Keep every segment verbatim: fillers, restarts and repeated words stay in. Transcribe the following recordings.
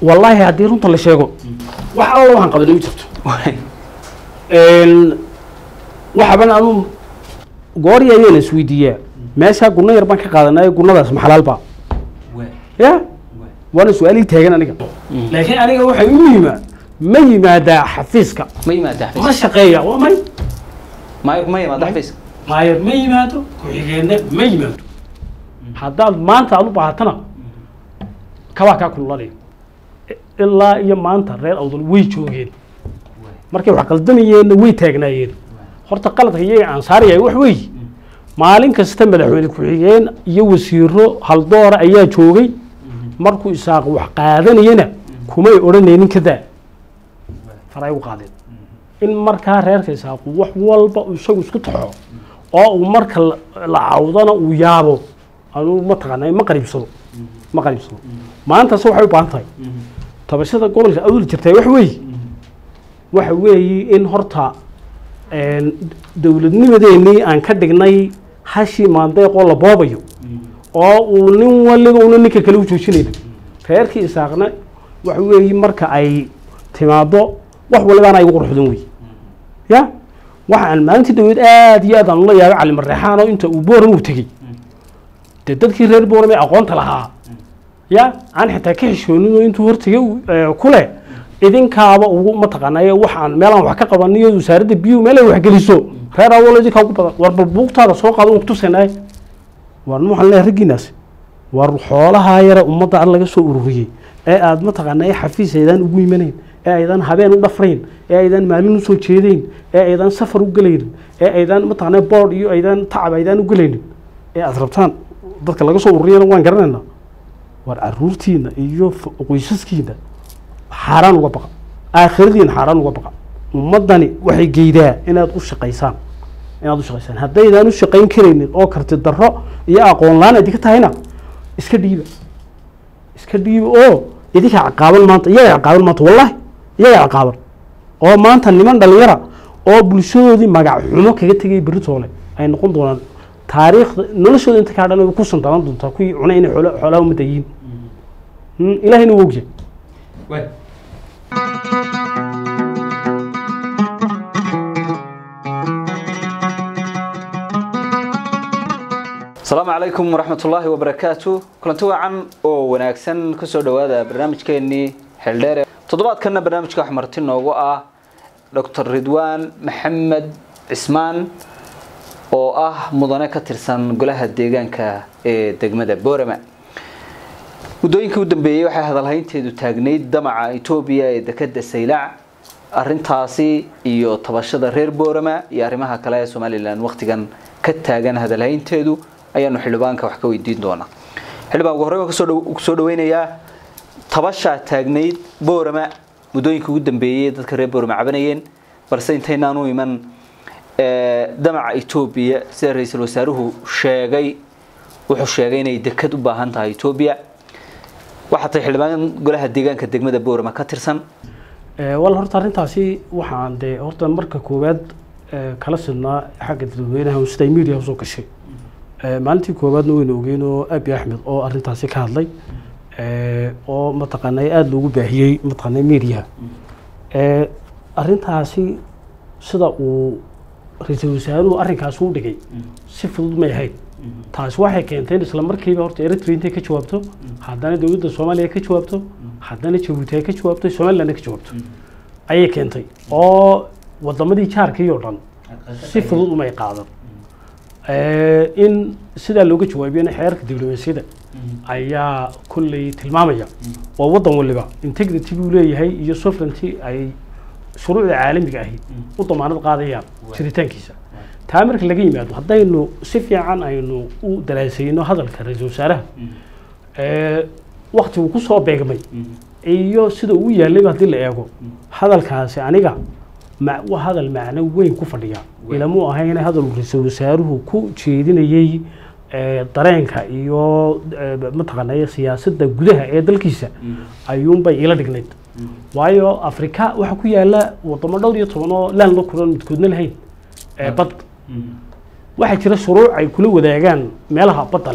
والله هدي runta la sheego wax alla waxaan qabanay jirto een waxa ban aanu goor yaayeen isweydiiyaa meesha guna yar baan ka qaadanay gunadaas ma xalaal ba ya wana su'aali taagan aniga laakiin aniga waxa uu yimaa ma yimaada xafiiska ma yimaada xafiiska ma shaqeeya waa may ma ma yimaada xafiiska ma yar ma yimaado ku xigeenna ma yimaado haddaad maanta aad u baahatana kaba ka kululay ilaa iyo maanta reer awdal way joogeen markay wax qaldamayeen way taagnaayeen horta qaladka iyaga aan saarayay wax way maalin kasta madaxweyne ku xigeen iyo wasiiro hal door ayaa joogay markuu isaaq wax qaadanayna kumay oranaynin kada faray u qaadeen in marka reerka isaaq wax walba isagu isku taxo oo uu marka la caawdana uu yaabo anu ma taqaanay ma qariibsado ma qariibsado maanta soo waxay u baahan tahay tabashada gobolka awdal jirtay wax weey waxa weey in horta een dawladnimadeennii aan ka dhignay hashi maandeeq oo la boobayo oo uu nin waliba uu ninka kale u joojinayay reerkii isaaqna waxa weey marka ay timaado wax waliba ay ugu qurxoon weey ya waxaan maanta dawlad aad iyo aad aan la yaabay cali marreexaan oo inta uu booran u tagay dadkii reer booran ay aqoonta lahaa ya aan xitaa ka xishoonin intuu hortagay kule idinkaaba ugu ma taqaanay waxaan meelan wax ka qabanayo wasaaradda biyo meel ay wax geliso reer awoladi ka ugu badan war buugtaada soo qaado uu tuseenay war waxaan leeyahay raginaas war xoolaha yara ummadda laga soo ururiyay ee aad ma taqaanay xafiiseedan ugu yimaaneen ee aydan habeen u dhafreen ee aydan maalin u soo jeedeen ee aydan safar u galeen ee aydan ma taqaanay board iyo aydan tacab aydan u galeen ee aad rabtaan dadka laga soo ururiyana waan garanaynaa war aruurtiina iyo qoysaskiina xaraan uga baqa aakhiradiina xaraan uga baqa ummadani waxay geedaa inaad u shaqeysaan inaad u shaqeysaan haddaydan u shaqeyn kareynin oo karti darro iyo aqoon laan idinka tahayna iska dhiiba iska dhiiba oo idinka caqaaban maanta iyaga caqaaban maanta wallahi iyaga caqaaban oo maanta niman dhalinyara oo bulshadoodii magac xumo kaga tegay beritoole ay noqon doonaan taariikhda noloshooda inta ka hadhan ku sandalan doontaa kuwii cunay inay xoolo xoolaha uma dayin ilaahayna wuu ogyahay way السلام عليكم ورحمة الله وبركاته كلنتو عن أو وناكسن كسر دوادا برنامج كأني حلدار تضبط كنا برنامج كحمرتين وقع دكتور رضوان محمد عثمان oo ah mudane ka tirsan golaha deegaanka ee degmada Boorama mudooyinkii u dambeeyay waxa hadalhaynteedu taagneyd damaca Itoobiya ee dekada Saylac arintaasi iyo tabashada reer Boorama iyo arimaha kale ee Soomaaliland waqtigan ka taagan hadalhaynteedu ayaanu xildhibaanka wax ka weydiin doonaa xildhibaan ugu horreyn ka soo soo dhaweynaya tabasha taagneyd Boorama mudooyinkii ugu dambeeyay dadka reer Boorama cabanayeen balse intaynaan u iman damaca Itoobiya sida ra'iisul wasaaruhu sheegay wuxuu sheegay inay dekad u baahan tahay Itoobiya waxa tay xildhibaan golaha deegaanka degmada Boorama ka tirsan ee wal horta arintaasi waxaan de horta marka koowaad kala sidnaa xagga dadweynaha sida media soo gashay ee maalintii koowaadna wayna ogeyn oo Abi Axmed oo arintaasi ka hadlay ee oo ma taqaanay aad loogu baahiyay ma taqaanay media ee arintaasi sida uu ra'iisul wasaaruhu arrinkaas uu dhigay si fudud ma yahay taas waxay keentay isla markiiba horta Eritrea intay ka jawaabto haddana dawladda Soomaaliya ka jawaabto haddana Djibouti ka jawaabto Somaliland ka jawaabto ayay keentay oo wadamadii jaarka iyo dhan si fudud uma qaadan ee in sida looga jawaabiyay xeerka diblomaasiyadda ayaa kulli tilmaamaya oo wadan waliba integrity uu leeyahay iyo sovereignty ay shuruucda caalamiga ah u damaanad qaadayaan jiritaankiisa taamirka laga yimaado hadaynu si fiican aynu u daraasayno hadalka ra'iisul wasaaraha ee waqti uu ku soo beegmay iyo sida uu yaalay hadii la eego hadalkaasi aniga ma waa hadal macno weyn ku fadhiya ila mu ahayn hadal ra'iisul wasaaruhu ku jeedinayay ee dareenka iyo ma taqaanay siyaasadda gudaha ee dalkiisa ayuun bay ila dhignayd waayo Afrika waxa ku yaala wadamo dhowr iyo toban oo laan la kulan midkoodna lahayn ee bad waxa jira shuruuc ay kula wadaagaan meelaha badda leh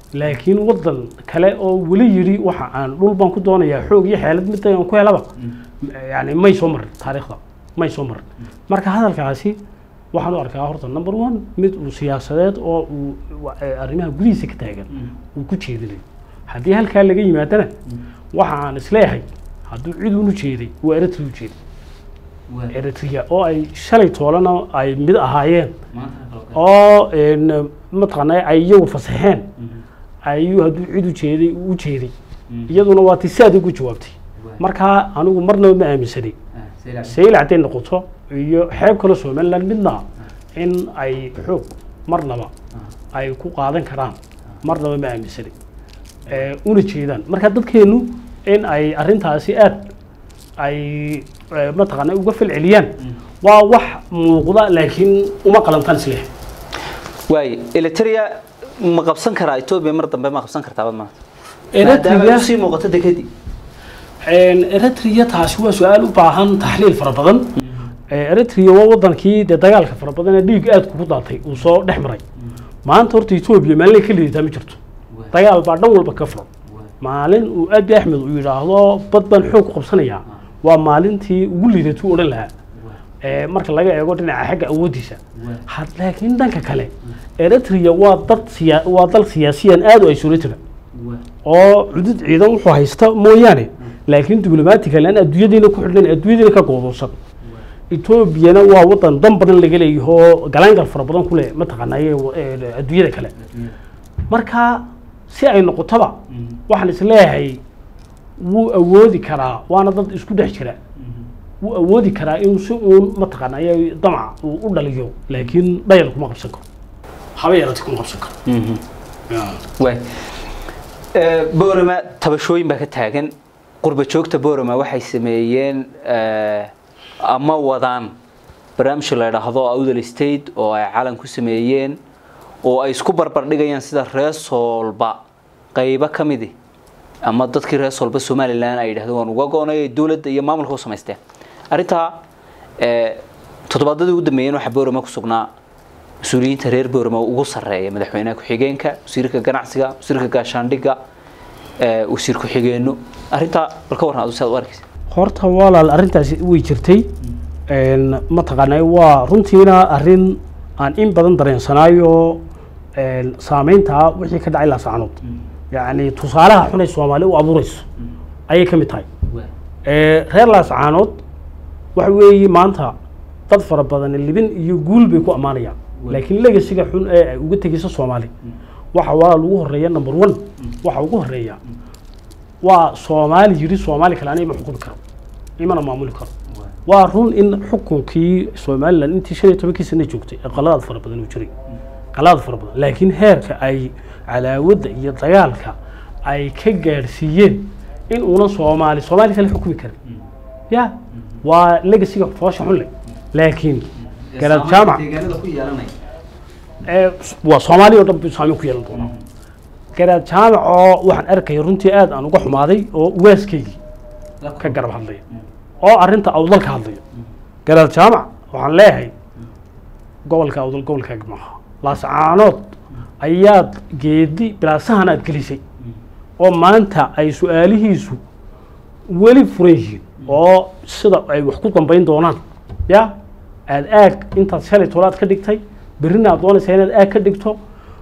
laakiin wadan kale oo wali yiri waxa aan dhul baan ku doonayaa xoog iyo xeelad mid aan ku helaba yani may soo mar taariikhda may soo mar marka hadalkaasi waxaan u arkaa horta number one mid uu siyaasadeed oo uu arrimaha gudihiisa ka taagan uu ku jeedinayo haddii halkaa laga yimaadana waxa aan isleeyahay hadduu cid unu jeeday waa Eritrea u jeeday Eritrea oo ay shalay toolana ay mid ahaayeen oo mataqaanaa ay iyagu fasaxeen ayuu hadduu cid u jeeday u jeeday iyaduna waa tisaad ugu jawaabtay marka anigu marnaba ma aaminsanay saylac haday noqoto iyo xeeb kale Soomaaliland midna in ay xoog marnaba ay ku qaadan karaan marnaba ma aaminsanay ee una jeedaan marka dadkeenu in ay arintaasi aad ay mataqaanaa uga falceliyaan waa wax muuqda laakiin uma qalantan isleeh way Eritrea ma qabsan karaa Ethiopia mar dambe ma qabsan kartaa ma Eritrea si muuqata dekadi een Eritrea taasi waa su'aal u baahan taxliil fara badan Eritrea waa wadankii dagaalka fara badan ee dhiig aad ku daatay uu soo dhex maanta horta Ethiopia maalin ka liitaa ma jirto dagaal baa dhan walba ka furan maalin uu Abiy Ahmed uu yiraahdo bad baan xoog ku qabsanaya waa maalintii ugu liidato oo dhan lahaa ee marka laga eego dhinaca xagga awoodiisa had laakiin dhanka kale Eritrea waa dad siyaa waa dal siyaasiyan aad u ay suurtida oo cudud ciidan wuxuu haysta mooyaane laakiin diblomaatiga laan adduunyada ku xidhan adduunyada ka go'doonsan Ethiopia waa wadan dan badan laga leeyahay galangal fara badan ku leh mataqaanay adduunyada kale marka si ay noqotaba waxaan isleeyahay wuu awoodi karaa waana dad isku dhex jira wuu awoodi karaa in si uu mataqaanay damac uu u dhaliyo laakiin dhayal kuma qabsan karo haba yarati kuma qabsan karo way ee Boorama tabashooyin baa ka taagan qurba joogta Boorama waxay sameeyeen ee ama wadaan barnaamij la yiraahdo Awdal State oo ay calan ku sameeyeen oo ay isku barbar dhigayaan sida reesolba qayba kamidi ama dadkii reesolba Soomaaliland ay yiraahdeen waan uga goonay dawladda iyo maamulka u sameysteen arinta ee toddobaadadii ugu dambeeyeen waxa Boorama ku sugnaa مسؤوليين reer Boorama ugu sareeya madaxweynaha ku xigeenka wasiirka ganacsiga wasiirka gaashaandhiga ee wasiir ku xigeenno arinta balka warna aad u saad warkiis horta walaal arintaasi way jirtay een ma taqaanay waa runtiina arin aan in badan dareensanaayo een saameynta wixii ka dhacay la saacnood yaani tusaalaha xun ee Soomaali u abuurayso ayay ka mid tahay ee reer la saacnood waxa weeye maanta dad fara badan libin iyo guul bay ku amaanayaan laakiin legacy-ga xun ee uga tagaysa Soomaali waxa waa lagu horeeyaa number one waxa ugu horeeyaa waa Soomaali yiri Soomaali kale aanay ma xukumi karo imana maamuli karo waa run in xukunkii Soomaaliland intii shan iyo toban sano joogtay qaladaad fara badan u jiray qaladaad fara badan laakiin heerka ay calaawada iyo dagaalka ay ka gaarsiiyeen in una Soomaali Soomaali kale xukumi karo ya waa legacy-ga foosha xun leh laakiin garad jaamac deegaanada ku yeelanay ee waa Soomaali oo dhan saameyn ku yeelan doona garad jaamac oo waxaan arkay runtii aad aan uga xumaaday oo waaskaygi ka garab hadlay oo arinta awdal ka hadlay garad jaamac waxaan leeyahay gobolka awdal gobolka gamaha la saanood ayaad geedi bilaasahan aad gelisay oo maanta ay su'aalihiisu wali fureeyeen oo sida ay wax ku dambeyn doonaan ya aad aag inta shalay toolaad ka dhigtay birina aad doonaysaa inaad aag ka dhigto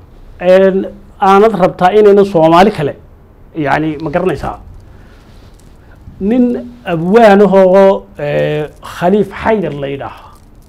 een aanad rabtaa inayna Soomaali kale yaani ma garanaysaa nin abwaanaho ee Khaliif Xaydar la yiraahdo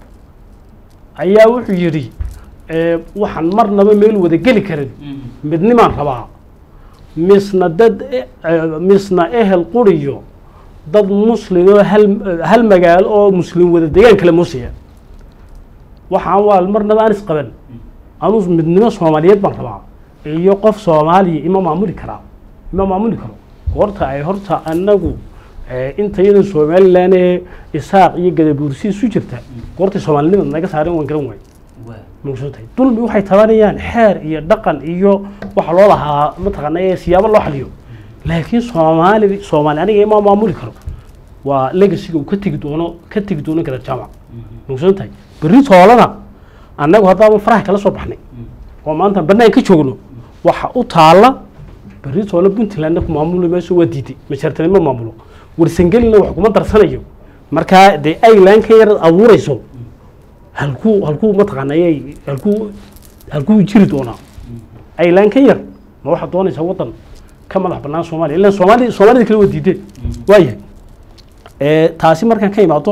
ayaa wuxuu yiri ee waxaan marnaba meel wada gali karin midnimaan rabaa misna dad misna ehel quriyo dad muslim oo hal hal magaal oo muslim wada deegaan kale muusiya waxaan waa marnaba aan isqaban aanu midnimo Soomaaliyeed baan rabaa iyo qof Soomaali ima maamuli kara ima maamuli karo horta ay horta anagu inta yada Soomaaliland ee isaaq iyo gadabuursi isu jirta horta Soomaalnimada naga saaran waan garan way muusutay dulmi waxay tabanayaan xeer iyo dhaqan iyo wax loo lahaa mataqaanay siyaabo loo xaliyo laakiin Soomaali Soomaali aniga ima maamuli karo waa legacy-ga ka tagi doono ka tagi doono garad jaamac muusutay bari toolana annagu hadaba farax kala soo baxnay oo maanta banaan ka joogno waxa u taala بريتولا بنتلاند ku maamulo meesha waa diiday ma jartay ma maamulo warsangelina wax kuma darsanayo marka de ay laan ka yar abuurayso halku halku ma taqaanay halku halku jiri doona ay laan ka yar ma waxa doonaysa wadan ka madax banaan Soomaaliya ilaa Soomaaliya Soomaaliya kale waa diiday waayahay ee taasi markan ka imaado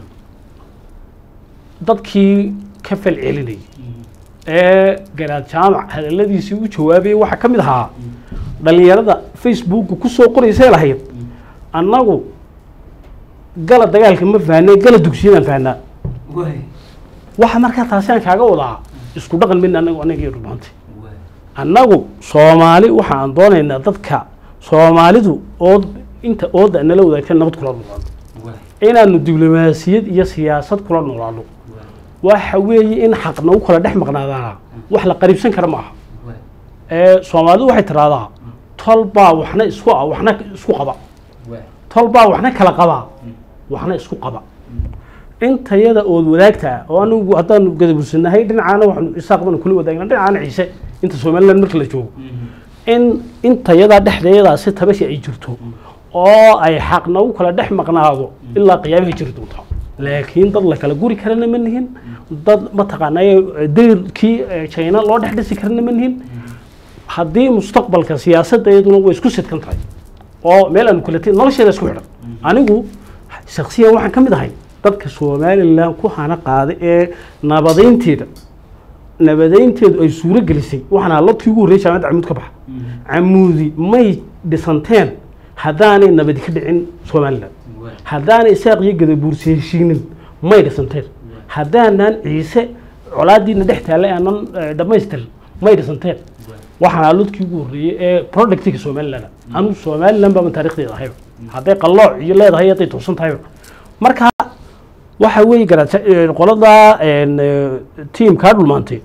dadkii ka fal celinay ee garaad jaamac hadaladiisii u jawaabay waxa kamid ahaa dhalinyarada Facebook ku soo qoraysay lahayd annagu gala dagaalka ma faanay gala dugsiyada faana way waxa marka taasi aan kaaga wadaa isku dhaqan min annagu anaga rubaantay annagu Soomaali waxa aan doonaynaa dadka Soomaalidu oo inta ooda nala wadaagtan nabad kula noolaado inaanu diblomaasiyad iyo siyaasad kula noolaado waxa weeye in xaqna u kala dhex maqnaadana wax la qariibsan kara ma aha ee Soomaalidu waxay tiraahdaa tolba waxna isku ah waxna isku qaba tolba waxna kala qaba waxna isku qaba inta yada oo wadaagta oo anigu hadaan gadabursanahay dhinacaana waxaan isaaqban kula wadaagna dhinacaana ciise inta Soomaaliland marka la joogo in inta yada dhexdeeda si tabashi ay jirto oo ay xaqna u kala dhex maqnaado ilaa qiyaamaha jiri doonta laakiin dad la kala guri karana ma nihin dad ma taqaanay deerkii China loo dhex dhisi karana ma nihin haddii mustaqbalka siyaasadeeduna way isku sidkan tahay oo meel aan kula tii nolosheeda isku xidhan anigu shakhsiyan waxaan ka mid ahay dadka Soomaaliland ku hana qaaday ee nabadeynteeda nabadeynteedu ay suuro gelisay waxana la tii ugu horeeyay jaamacad Camud ka bax Camudi may dhisanteen hadaanay nabad ka dhicin Soomaaliland hadaanay isaaqii gadabuursi heshiinin may dhisanteen hadaanan ciise colaadiina dhex taalay aanan dhamaystir may dhisanteen waxana ludkii ugu horeeyay ee productiga Soomaaliland anu Soomaaliland baa taariikhdeeda ahay haday qalooc iyo leedahay ay toosan tahay marka waxa weey garad qolada een team ka dhulmaantay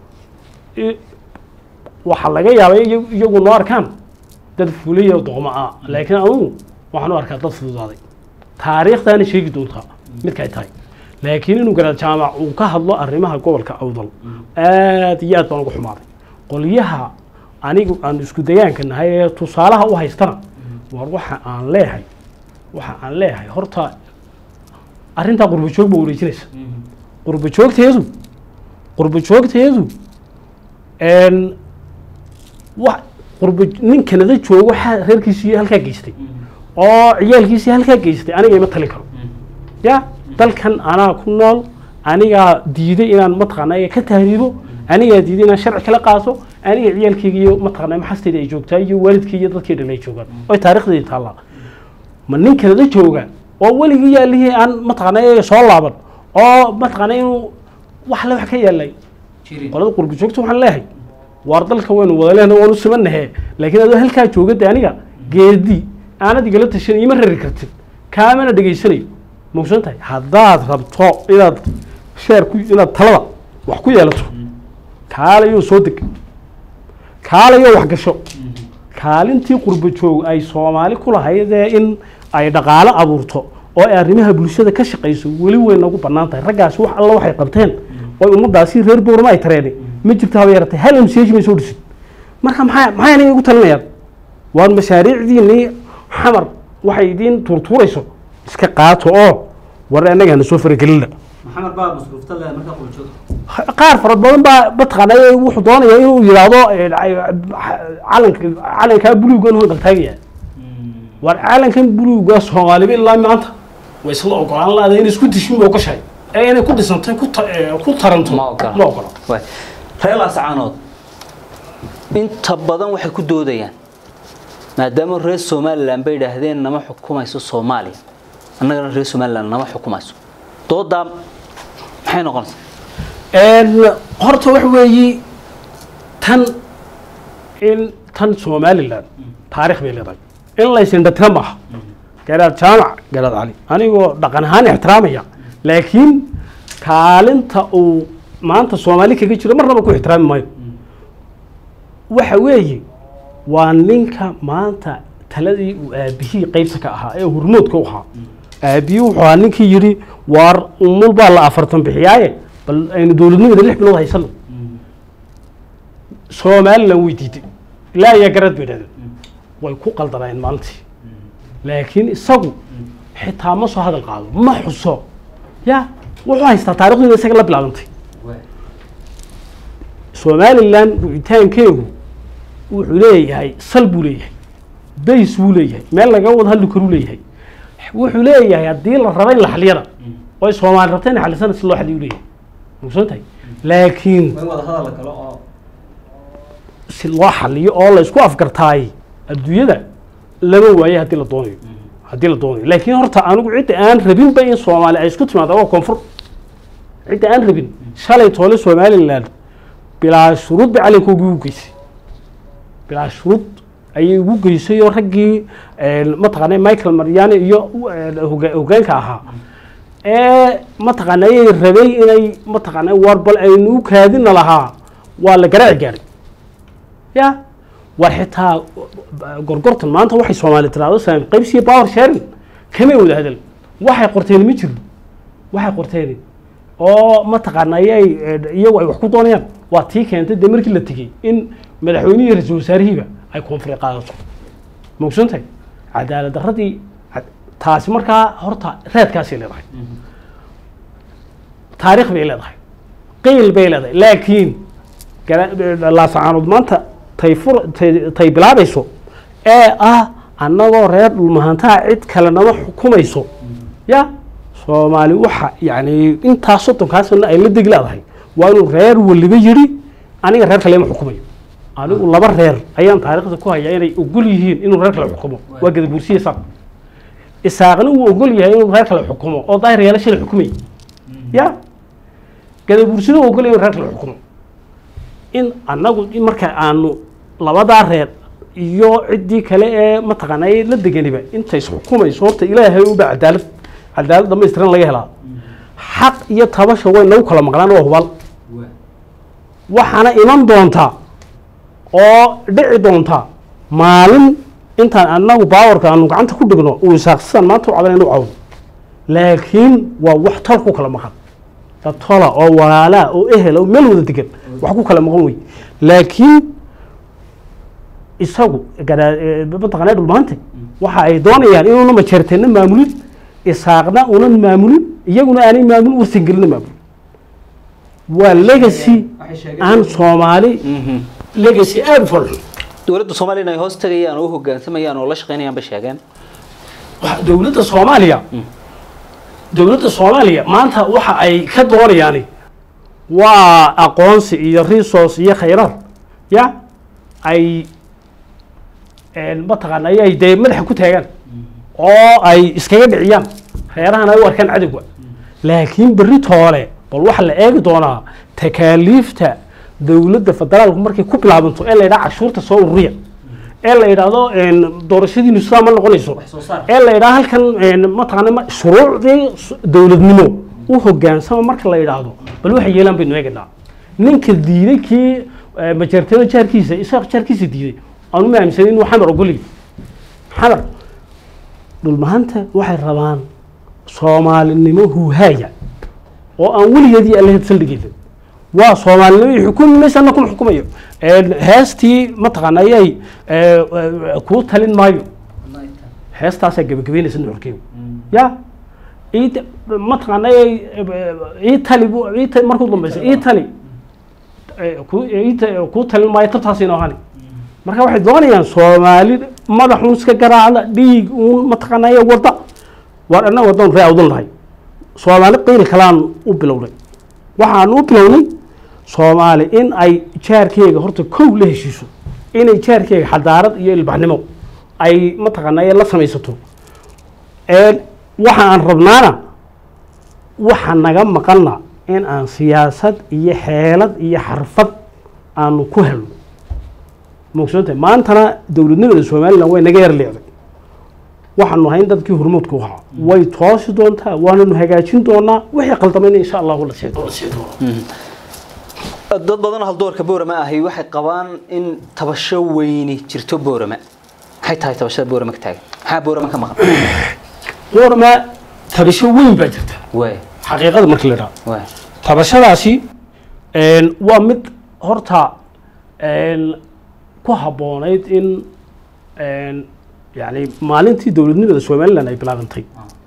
waxa laga yaabay iyagu noo arkaan dad fuliyo doqma ah laakiin anu waxaan u arkaa dad fududaaday taariikhdaana sheegi doonta mid kay tahay laakiin inuu garad jaamac uu ka hadlo arrimaha gobolka Awdal aad iyo aad baan ugu xumaaday qoliyaha anigu aan isku dayaanka nahay tusaalaha u haystana war waxa aan leeyahay waxa aan leeyahay horta arinta qurbo joog buu wareejinaysa qurbo joogteedu qurbo joogteedu een wax qurbo nin Kanada joogo waxa reerkiisii halka geystay oo ciyaalkiisii halka geystay aniga ima talin karo ya dalkan ana ku nool aniga diiday inaan mataqaanay ka tahriibo aniga diiday inaan sharci kala qaaso aniga ciyaalkayga iyo mataqaanay maxasteeda ay joogtaa iyo waalidkii iyo dadkii dhalay joogan oo taariikhdeeda taala ma nin Kanada jooga oo waligii yaalihii aan mataqaanay soo laaban oo mataqaanay inuu wax la wax ka yeelay qolada qurbo joogto waxaan leeyahay war dalka weyn wada leena oo sumanahay laakiin adoo halka joogada aniga geedi aanad igala tashan ima rari kartid kaamana dhageysanay muusan tahay hadaad rabto inaad sheer ku inaad talada wax ku yeelato kaalayo soo deg kaalayo wax gasho kaalintii qurbo joog ay Soomaali ku lahaydee in ay dhaqaale abuurto oo ay arrimaha bulshada ka shaqeyso wali weyn ugu banaan tahay ragaas wax alla waxay qabteen oo ummadaasi reer Boorama ay tareenay ma jirto haba yartay hal message ma soo dhisid marka maxay maxay ugu talinayaan waan mashaariicdiini xamar waxay idin turturayso iska qaato oo war anaga soo faragelina maxamed baa masruufta leh marka qurbo joog qaar fara badan baa batqanay wuxuu doonayaa inuu yiraahdo calanka calanka buluugan oo daltaagaya war calankan buluuga Soomaaliba ilaa maanta way isla ogolaan lahayd in isku dishin oo ka shay ee inay ku dhisantay ku ku taranto ma ogolaan way reela saanood inta badan waxay ku doodayaan maadaama reer Soomaaliland bay yiraahdeen nama xukumayso Soomaaliya annagana reer Soomaaliland nama xukumayso dooda maxay noqonaysaa een horta wax weeyi tan in tan Soomaaliland taariikh bay leedahay in la isin dhatrama garaad jaamac garaad cali anigoo dhaqan ahaan ixtiraamaya laakiin kaalinta uu maanta Soomaali kaga jiro marnaba ku ixtiraami maayo waxa weeyi waa ninka maanta taladii uu aabihii qaybta ka ahaa ee hormoodka u ahaa aabihii wuxuu ninkii yiri war umul baa la afartan bixiyaaye bal aynu dawladnimada lix bilood haysano Soomaaliland way diiday لا يا جرد بيدن ويكون قلدرين مالتي لكن الصقو حتى ما صار هذا القاضي ما حصو يا وحنا يستطيعون إن يسقل بلانتي سومالي لان رويتان كيو وحوليه هاي صلبوليه بيسوليه ما لا جود هاللي كروليه وحوليه هاي الديل الربين الحليرة أي سومال ربتين على سنة الله حد يوليه مقصودي لكن ما هو هذا لك لا سلوا حليه الله يسكو أفكر تاي الدنيا ده لما وياه هدي الضوني هدي الضوني لكن هرت أنا قعدت أنا ربين بين سومال أيسكت ما ده هو كونفر عدت أنا ربين شالي طول سومال اللان بلا شروط بعليك وجوجيس بلا شروط أي وجوجيس يرجع ما تغني مايكل مرياني يو هو جاي كها ما تغني الربي إني ما تغني واربل أي نوك هذين لها ولا جرع جري يا وحتى قرقرت ما أنت وحي سومالي ترى سام قيبسي باور شارن كم يقول هذا وحي قرتين متر وحي قرتين أو ما تقارن أي يو أي وحكو دونيان واتيك أنت دمرك اللي تجي إن مدحوني رجول سريبة هيكون في قاعدة مقصودي عدالة دخلتي تاسي مركا هرتا راد كاسي اللي راح تاريخ بيلا راح قيل بيلا لكن لا سعانود ما أنت تيفر تي بلا بيسو إيه آه أنا ورير المهنتا عد كلنا حكومة يسو يا سومالي وحا يعني انت صوتك كاسنا اي لدق لهي وانو رير واللي بيجري اني رير كلمه حكومه اني لبا رير ايان تاريخda ku haya inay ogol yihiin inuu reer kale xukumo waa gad bursiye saaq isaaqna uu ogol yahay inuu reer kale xukumo oo daayir yeela shil xukumay ya gad bursina uu ogol yahay reer kale xukumo in anagu marka aanu labada reer iyo cidii kale ee ma taqaanay la deganiba intay xukumayso horta ilaahay u bacdaalad عدالة دم يسترن ليه لا حق يتهبش هو إنه كلام مقلان وهو وحنا إمام دونتا أو دع دونتا مالن أنت أنا وباور كانوا عن تكون دقنو وشخصا ما تو على إنه عون لكن ووحتركوا كلام مقلان تطلع أو ولا أو إيه لو ملو ذتكن وحكوا كلام مقلوي لكن يسوق كذا بتقنع بالمانتي وحاي دوني يعني إنه ما شرتين معمولين إسحاقنا ونن مامولين يجونا أنا مامول وسنجلنا مامول والليجسي عن صومالي ليجسي أفضل دولة الصومالية نهوست تري أنا وهو جان ثم يان والله شقيني عم بشجعان دولة الصومالية دولة الصومالية ما أنت وح أي كدور يعني وأقونس يريسوس يخيرات يا أي المطعم أي دايما حكوتها يعني oo ay iskaga dhiciyaan reerahan ay warkan cadawga laakiin bari toole bal waxa la eegi doonaa takaaliifta dawladda federaalku markay ku bilaabanto ee la yiraahdo cashuurta soo ururiya ee la yiraahdo in doorashadiinu saama noqonayso ee la yiraahdo halkan ma taqaanay shuruucdii dawladnimo u hogaansamo marka la yiraahdo bal waxa yeelan baynu eegnaa ninka diiday ki majartada jaarkiisa isaaq jaarkiisa diiday aanu ma aaminsan inuu xamar ogolay xamar dhulmaanta waxay rabaan Soomaalinimo huhaaya oo aan waligeedii alle saldhigeedin waa Soomaalinimo xukuumaysan ku xukumayo ee heestii ma taqaanayay ee ku talin maayo heestaas ay gabagabeynaysan xurkiyo ya eed ma taqaanayay ee talibu ee markuu dambeysay ee tali ku ee ku talin maayo tabtaasina ahani marka waxay doonayaan Soomaali madaxu iska garaacda dhiig uu ma taqaanay wada war ana wadan raawdan lahay Soomaali qeyl kalaan u bilowday waxaan u bilownay Soomaali in ay jaarkeega horta kow la heshiiso in ay jaarkeega xadaarad iyo ilbaxnimo ay ma taqaanay la samaysato ee waxaan rabnaana waxa naga maqalna in aan siyaasad iyo xeelad iyo xirfad aan ku helno مقصود ما أنتنا دولتنا السومالي لو نجى يرلعه واحد نهين ده كي هرمود كوها ويتواصل دونتها وانا نهجاتين دونا وهي قلت مني إن شاء الله ولا شيء ولا شيء dad badan hal doorka boorama ahi waxay qabaan in tabasho weyni jirto boorama maxay tahay tabashada boorama ka taagan maxaa boorama ka maqan boorama tabasho weyn baa jirta way xaqiiqada markii la yiraahdo way tabashadaasi een waa mid horta een ku habboonayd in yani maalintii dowladnimada somaliland ay bilaabantay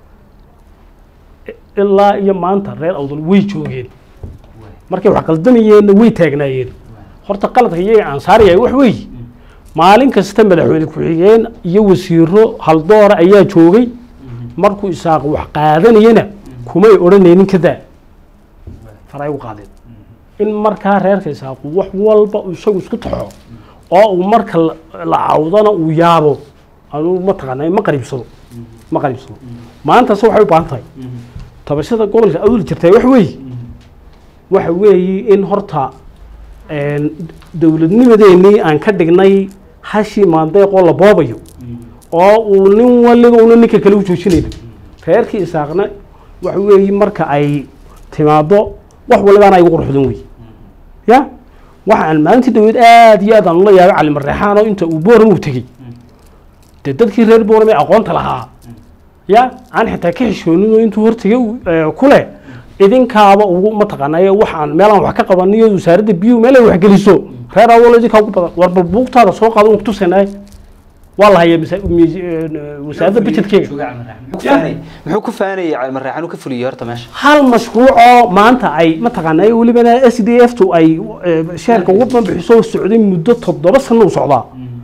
ilaa iyo maanta reer awdal way joogeen markay wax qaldamayeenna way taagnaayeen horta qaladka iyaga aan saarayay wax wey maalin kasta madaxweyne ku-xigeen iyo wasiiro haldoora ayaa joogay markuu isaaq wax qaadanayana kumay odhanaynin kadaa faray u qaadeen in markaa reerka isaaqu wax walba isagu isku taxo oo uu marka la cawdana uu yaabo anuu mataqaanaa ma qariibsado ma qariibsado maantase waxay u baahan tahay tabashada gobolka awdal jirtay wax weeye waxa weeye in horta dowladnimadeenii aan ka dhignay hashii maandeeqoo la boobayo oo uu nin waliba una ninka kale u joojinayno reerkii isaaqna waxa weeye marka ay timaado wax walibaana ay ugu quruxdan wey ya waxaan maalintii dawlad aad iyo aad aan ula yaabay cali mareexaan oo inta uu booram uu tegey dee dadkii reer booram ee aqoonta lahaa ya aan xitaa ka xishoonin oo intuu hortegay kule idinkaaba ugu mataqaanay waxaan meelaan wax ka qabaniyo wasaaradda biyo meel ay wax geliso reer awal idinka ugu badan war buugtaada soo qaado ku tusanay waa la hayaa wasaaradda budgetkeyga muxuu ku faanayay cali mareexaan uu ka fuliyay horta meesha hal mashruuc oo maanta ay mataqaanay walibana S D F tu ay sheerka ugu banbixiso socday muddo toddoba sano u socdaa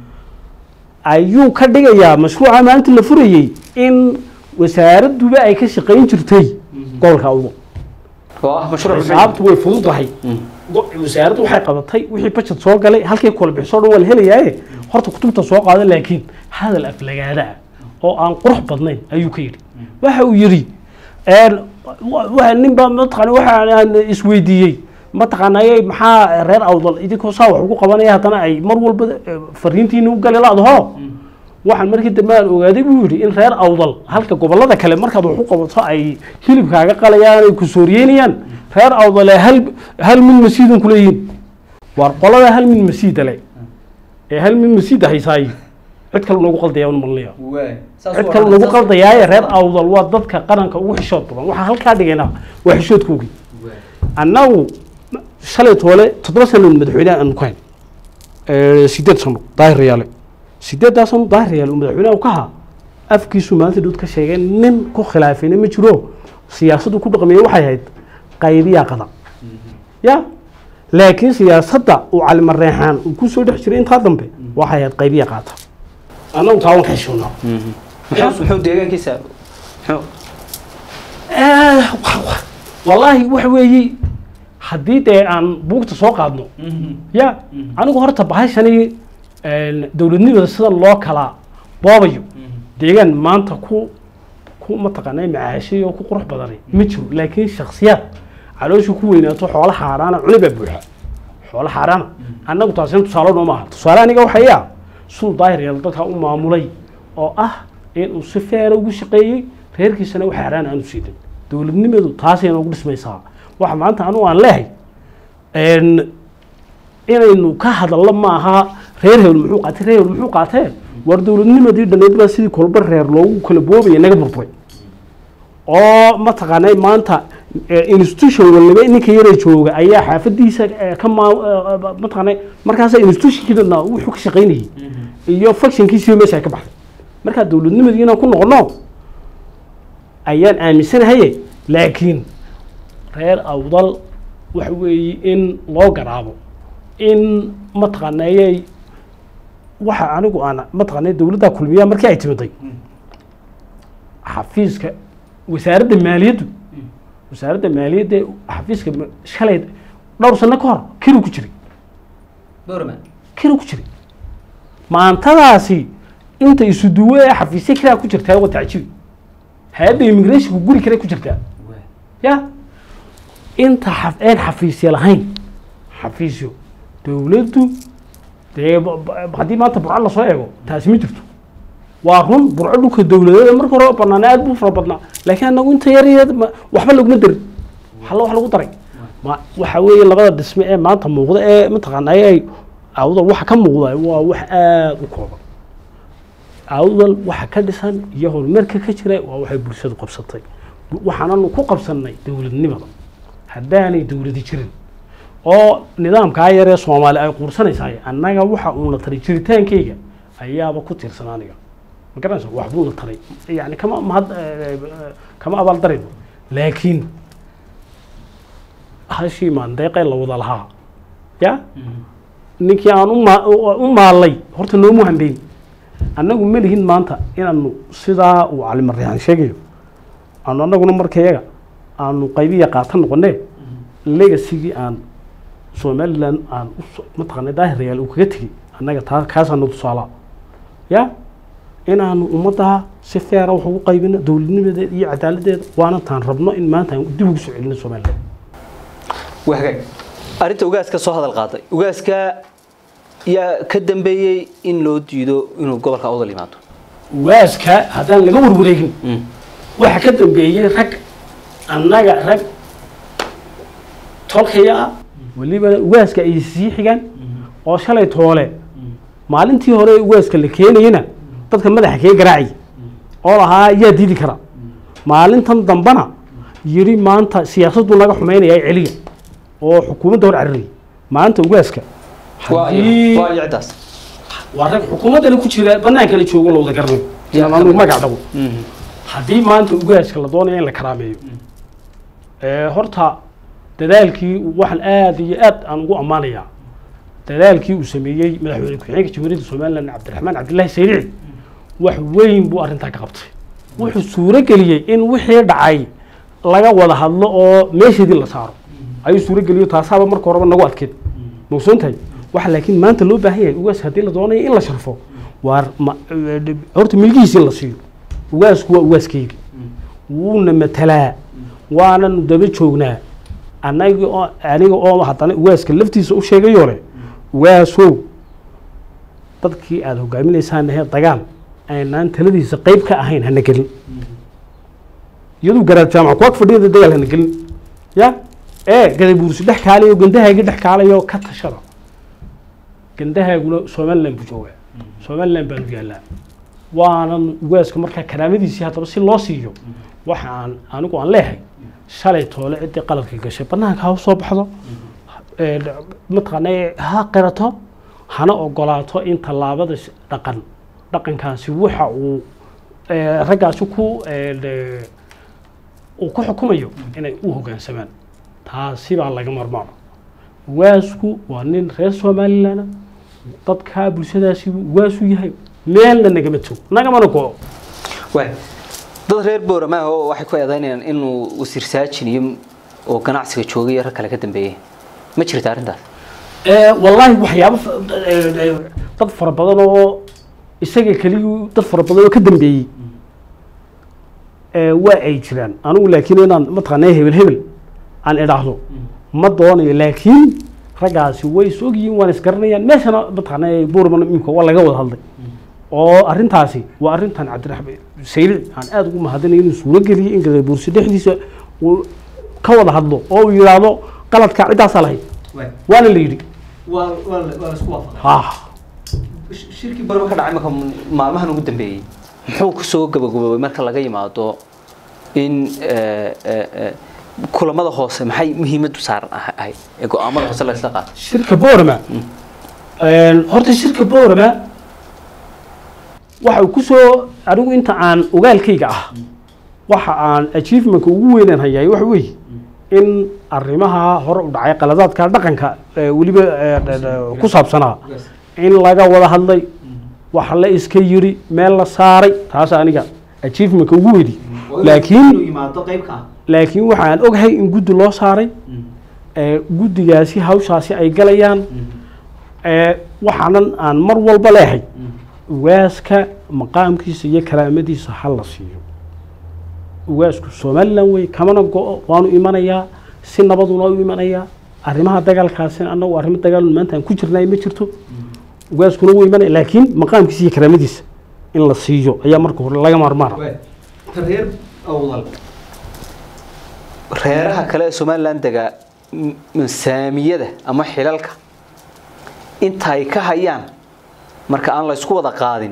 ayuu ka dhigayaa mashruuca maanta la furayay in wasaaradduba ay ka shaqayn jirtay gobolka awdo waa mashruuc sababtu way fududahay wasaaraddu waxay qabatay wixii budget soo galay halkii kala bixiso dhan waa la helayaa horta kutubta soo qaadan laakiin hadal aflagaada oo aan qurux badnayn ayuu ka yiri waxa uu yiri een waxa ninba mataqaan waxa aan isweydiiyay mataqaanay maxaa reer awdal idinkoo saa wax ugu qabanaya hadana ay mar walba fariintiina u galay laadaho waxaan markii dambe aan ogaaday buu yiri in reer awdal halka gobolada kale markaad wax u qabato ay hilibkaaga qalayaan ay ku sooriyeynayaan reer awdal hal hal min masiidun kuleeyin war qolada hal min masiid leh ee hal min masiid haysaay cid kale nagu qaldayaa un malniya cid kale nagu qaldayaa reer awdal waa dadka qaranka ugu xishood badan waxa halka dhigayna waa xishoodkoogii annagu shalay toole toddoba sano madaxweyne aan ku hayn ee sideed sano daahir yaale sideed sano daahir yaale madaxweynaha ka ha afkiisu maanta dad ka sheegeen nin ku khilaafina ma jiro siyaasaddu ku dhaqmay waxay ahayd qaybiya qada ya laakiin siyaasadda uu cali mareexaan uu ku soo dhex jiray inta dambe waxay ahayd qaybiya qaata annagu taan ka xishoonaa muxuu deegaankiisa wallahi wax weeye haddii dee aan buugta soo qaadno ya anigu horta bahashani dowladnimada sida loo kala boobayo deegaan maanta ku ku mataqaanay macaashay oo ku qurux badanay ma jiro laakiin shakhsiyaad calooshu ku weynaato xoolo xaaraana cuniba buuxa xoolo xaaraana annagu taasina tusaale noo maaha tusaale aniga waxay ah suu daahir yeel dadka u maamulay oo ah in uu si feera ugu shaqeeyey reerkiisana wax xaaraan aanu siidan dowladnimadu taasayna ugu dhismaysaa waxa maanta anu aan leehay inaynu ka hadallo maaha reer hebel muxuu qaatay reer hebel muxuu qaatee war dowladnimadii dhaneed baa sidii kolba reer loogu kala boobaya naga burburay oo mataqaanay maanta institution waliba ninka yara jooga ayaa xaafadiisa ka mataqaanay markaas institutionkiina wuxuu ka shaqeynayay iyo functionkiisa meesha ka baxday marka dowladnimadii inaan ku noqono ayaan aaminsanahay laakiin reer awdal waxa weeye in loo garaabo in mataqaanay waxa anigu aan mataqaanay dawladda kulmiya markii ay timiday xafiiska wasaaradda maaliyaddu wasaaradda maaliyadda xafiiska shalay dhowr sano ka hor kiru ku jiray boorma kiru ku jiray maantadaasi inta isu duway xafiisyo kale ku jirtaa waa tacjiib hay'adda immigration guri kale ku jirtaa ya inta xafeen xafiisyo lahayn xafiisyo dawladdu dee haddii maanta burco la soo eego taasi ma jirto waa run burco dhulka dawladeeda marka hore banaana aad buu fara badnaa laakiin anagu inta yar yar waxba laguma darin hal wax lagu daray ma waxa weeye labada dhisme ee maanta muuqda ee mataqaanay ay awdal waxa ka muuqda waa wax aad u kooban awdal waxa ka dhisan iyo horumarka ka jira waa waxay bulshadu qabsatay waxaananu ku qabsanay dawladnimada haddaanay dawladi jirin oo nidaamkaa yaree soomaali ay quursanaysaay annaga waxa uun la taray jiritaankayga ayaaba ku tiirsan aniga ma garanaysa wax buu la taray yani kama mahad kama abaaldarayno laakiin hashii maandeeqee la wada lahaa ya ninkii aan u maalay horta noomu hambeyn annagu ma lihin maanta inaanu sidaa uu cali maryahan sheegayo aanu annaguna markayaga aanu qaybiya qaatan noqonee legasigii aan somaliland aan mataqaana daahir yaal uu kaga tegey annaga taa kaasaanu tusaalaa ya inaanu ummaddaa si feera wax ugu qaybino dowladnimadeeda iyo cadaaladdeeda waana taan rabno in maanta aan dib ugu soo celino somaliland wahagaag arrinta ugaaska soo hadal qaaday ugaaska yaa ka dambeeyey in loo diido inuu gobolka awdal yimaado ugaaska haddaan laga warwareegin waxa ka dambeeyey rag annaga rag tolkaya ah weliba ugaaska ay sii xigaan oo shalay toole maalintii hore ugaaska la keenayna dadka madaxa kaga garaacay oo lahaa yaa diidi kara maalintan dambana yiri maanta siyaasaddu naga xumeynaya celiga oo xukuumadda hor carariyay maanta ugaaska hadii waa yacdaas waa rag xukuumadda ku jira banaanka la joogo loo garnay yaanu magac dhago hadii maanta ugaaska la doonayo in la karaameeyo ee horta dadaalkii waxaan aad iyo aad aan ugu amaanaya dadaalkii uu sameeyay madaxweyne ku-xigeenka jamhuuriyadda Soomaaliland Cabdiraxmaan Cabdullaahi Sayrici wax weyn buu arrinta ka qabtay wuxuu suuro galiyay in wixii dhacay laga wada hadlo oo meeshadii la saaro ayuu suuro galiyo taasaaba marka horeba nagu adkeed mawsuuntahay waxa laakiin maanta loo baahan yahay ugaas hadii la doonayo in la sharfo waar horta milkiisa la siiyo ugaasku waa ugaaskayga wuuna matalaa waana daba joognaa anaga oo aniga oo haddana ugaaska laftiisa u sheegayo le ugaasow dadkii aad hogaaminaysaan ee dagaal aynaan taladiisa qayb ka ahayn hana gelin iyadoo garaad jaamac ku ag fadhiyada dagaal hana gelin ya ee gadabuursi dhex kaalayo gandahaaga dhex kaalayo ka tashada gandahaaguna Soomaaliland buu joogaa Soomaaliland baan yaalaa waana ugaaska marka karaamadiisii hadaba si loo siiyo waxaan anigu aan leeyahay shalay toole cidii qaladka gashay banaanka ha soo baxdo ee mataqaanay ha qirato hana ogolaato in talaabada dhaqan dhaqankaasi waxa uu ragaas ku uu ku xukumayo inay u hoggaansamaan taasi baa laga marmaano waasku waa nin reer Soomaaliland dadka bulshadaasi waasu yahay meelna nagama tog nagamana go way dad reer Boorama oo waxay ku eedaynayaan inuu wasiir saajiniyo oo ganacsiga joogay rag kale ka dambeeyay ma jirto arrintaas ee wallahi waxyaabo dad fara badan oo isaga kaliya dad fara badan oo ka dambeeyay ee waa ay jiraan anigu laakiin inaan mataqaanay hebel hebel aan idhaahdo ma doonayo laakiin ragaasi way soogiin waan isgaranayaan meeshana mataqaanay Boorama imka waa laga wada hadlay oo arrintaasi waa arrintan Cabdiraxmaan Sayrici aan aad ugu mahadinayo inuu suuro galiyay in gadabuursi dhexdiisa uu ka wada hadlo oo uu yiraahdo qaladka cidaas lahayd waana la yiri waa waa la isku waafaqay ha shirki Boorama ka dhacay marka maalmahan ugu dambeeyay muxuu ku soo gabagabay marka laga yimaado in kulamada hoose maxay muhiimad u saaran ahay ee go'aamada hoose la isla qaato shirka Boorama een horta shirka Boorama waxa uu ku soo anigu inta aan ogaalkayga ah waxa aan achievement ugu weynaan hayay wax weey in arrimaha hore u dhacay qaladaadka dhaqanka waliba ku saabsanaa in laga wada hadlay wax la iska yiri meel la saaray taas aniga achievement ugu weeydi laakiin yimaado qaybka laakiin waxaan ogahay in guddi loo saaray ee guddigaasi hawshaasi ay galayaan ee waxaan aan mar walba leeyahay ugaaska maqaamkiisa iyo karaamadiisa hal la siiyo ugaasku Soomaaliland way kamana go'o waanu imanayaa si nabaduna u imanayaa arrimaha dagaalkaasi annagu arrimo dagaal maanta ku jirnay ma jirto ugaaskuna way imanay laakiin maqaamkiisa iyo karaamadiisa in la siiyo ayaa marka hore laga marmaara reer awdal reeraha kale Soomaaliland daga saamiyada ama xilalka intay ka hayaan marka aan la isku wada qaadin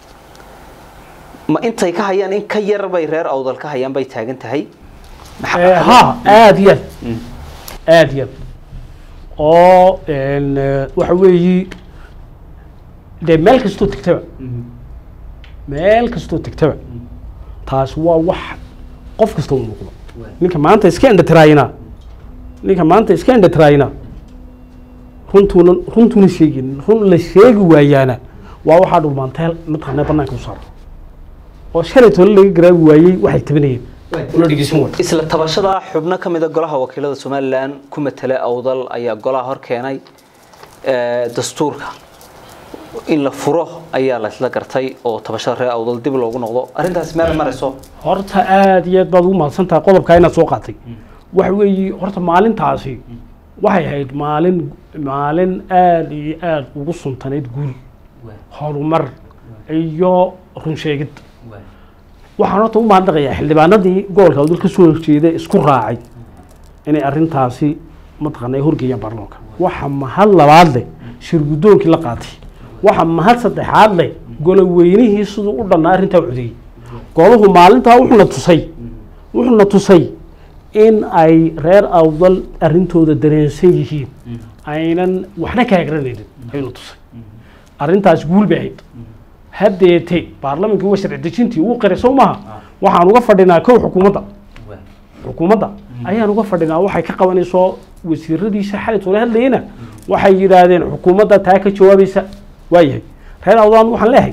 ma intay ka hayaan in ka yar bay reer awdal ka hayaan bay taagan tahay ha aad yar aad yar oo een waxa weeyi de meel kastoo tagtaba meel kastoo tagtaba taas waa wax qof kasta uu muuqdo ninka maanta iska indhatirayna ninka maanta iska indhatirayna runtuuna runtuuna sheegin run la sheegi waayaana waa waxaa dhulmaanteel mataqaanaa banaanka u saaro oo shalay toole laga garaabi waayey waxay tabanayeen una dhegeysan way isla tabashada xubno ka mid ah golaha wakiilada Soomaaliland ku matala awdal ayaa golaha hor keenay ee dastuurka in la furo ayaa la isla gartay oo tabashada reer awdal dib loogu noqdo arrintaas meel marayso horta aad iyo aad baad ugu mahadsantahay qodobka inaad soo qaatay waxa weeye horta maalintaasi waxay ahayd maalin maalin aad iyo aad ugu suntaneyd guul horumar iyo run sheegid waxaan horta u mahadnaqayaa xildhibaanadii gobolka awdal ka soo horjeeday isku raacay inay arrintaasi mataqaanaa horgeeyaan baarlamaanka waxa mahad labaad leh shir guddoonkii la qaatay waxa mahad saddexaad leh golaweynihii siduu u dhanaa arrintaa codeeyey golahu maalintaa wuxuuna tusay wuxuuna tusay in ay reer awdal arrintooda dareensan yihiin aynan waxna ka hagranaynin ayuuna tusay arrintaas guul bay ahayd haddeete baarlamankii waa sharci dejintii uu qiray soo maaha waxaan uga fadhinaa kow xukuumadda xukuumadda ayaan uga fadhinaa waxay ka qabanayso wasiiradiisa xalay toole hadlayna waxay yidhaahdeen xukuumadda taa ka jawaabaysa waayahay reer awdal waxaan leeyahay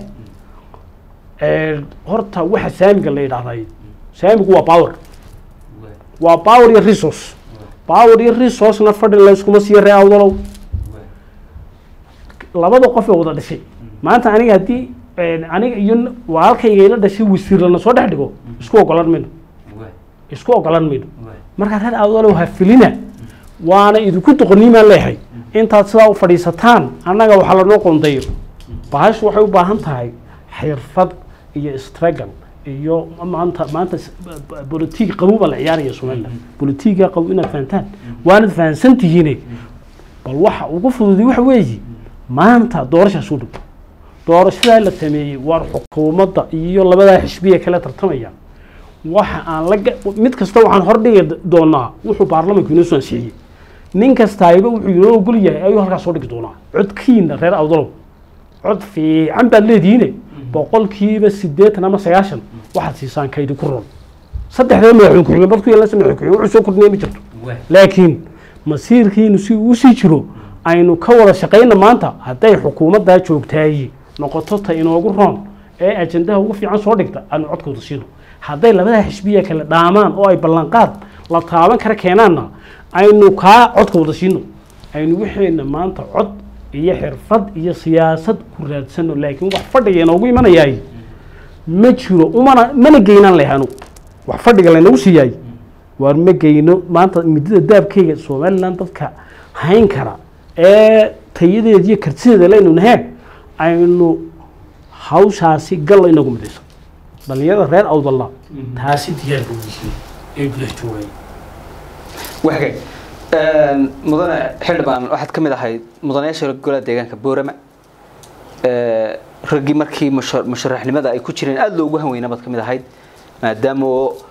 horta waxa saamiga la yidhaahday saamigu waa power waa power iyo resource power iyo resource-na fadhi layskuma siiyo reer awdalow labada qof ee wada dhashay maanta aniga haddii aniga iyo walaalkayga ila dhashay wasiir lana soo dhex dhigo isku ogolan mayno isku ogolan mayno markaa reer awdalow ha filina waana idinku doqoniimaan leeyahay intaad sidaa u fadhiisataan annaga waxaa lanoo qondayo bahashu waxay u baahan tahay xirfad iyo struggle iyo maanta maanta bolotiig qabow baa la ciyaaraya Soomaaliland bolotiiga qabow inaad fahantaan waanad fahansan tihiin bal waxa ugu fududii waxa weeye maanta doorasho soo dhow doorashada la sameeyay war xukuumadda iyo labada xisbiye kala tartamaya waxa aan la mid kasta waxaan hor dhigi doonaa wuxuu baarlamaanku inoo soo ansixiyay nin kasta ayba wuxuu inoo ogol yahay ayuu halkaas soo dhigi doonaa codkiina reer awdalow cod fiican baad leedihiin boqolkiiba siddeetan ama sagaashan waxaad siisaan kaydi ku roon saddexda madaxweyne ku-xigeen barku yeelan madaxweyne ku-xigeen wuxuu soo kordhinay ma jirto laakiin masiirkiinu si uu sii jiro aynu ka wada shaqayna maanta hadday xukuumadda joogtaay noqoto ta inoogu roon ee ajandaha ugu fiican soo dhigta aanu codkooda siino hadday labada xisbiya kale dhaamaan oo ay ballanqaad la taaban kara keenaanna aynu kaa codkooda siino aynu wixeena maanta cod iyo xirfad iyo siyaasad ku raadsano laakiin wax fadhiga inoogu imanayaay ma jiro umana mana geynaan lehanu wax fadhiga laynagu siiyay waar ma geyno maanta midida daabkayga Soomaaliland dadka hayn kara ee tayadeed iyo kartideeda laynu nahay aynu hawshaasi gal inagu midayso dhalinyarada reer awdalla taasi diyaar u yihiin ee gudaha waxay mudane xildhibaan waxaad ka mid ahayd mudanayaasha golaha deegaanka Boorama ee ragii markii musharaxnimada ay ku jireen aad loogu hanweynaa baad ka mid ahayd maadaama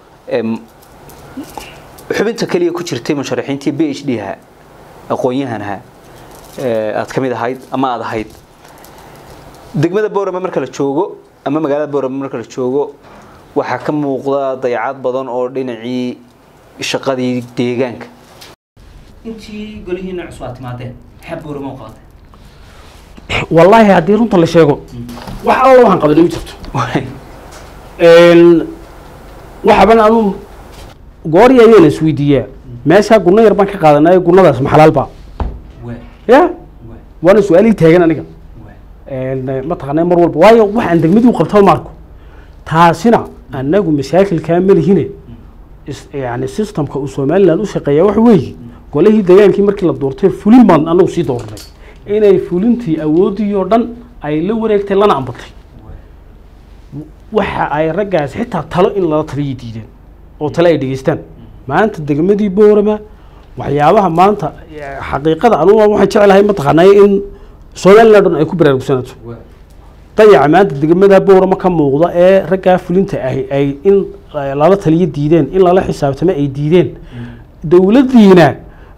xubinta kaliya ku jirtay musharaxiintii PhD ha aqoon-yahanha aad ka mid ahayd ama aad ahayd degmada Boorama marka la joogo ama magaalada Boorama marka la joogo waxa ka muuqda dayacad badan oo dhinacii shaqadii deegaanka intii golihiina cusub timaadeen xab Boorama u qaaday wallahi hadii runta la sheego wax alla waxaan qabanay jirto een waxa baan aanu goor yaayeen isweydiiyaa meesha guna yar baan ka qaadanay gunadaas ma xalaal ba ya wana su'aali taagan aniga een ma taqaanay mar walba waayo waxaan degmadu u qabto marko taasina anagu mashaakil kaamil hine يعني سيستم كأسومال لأنه شقيا وحوي قال هي ديان كي مركي للدورتين فلين بان أنا وسي دورني إن أي فلينتي أودي يوردن أي لو ريكت لنا عم بطي وح أي رجع حتى طلع إن لا تري ديدن أو طلع ديستان ما أنت دقمدي بورما وحيابها ما أنت حقيقة أنا واحد شغله هاي متخناي إن سومال لدن أي كبر بسنة طيب ما أنت دقمدها بورما كم موضوع إيه رجع فلينتي أي أي إن لا تلي ديدين إلا لا حساب تما أي ديدين دولة دينا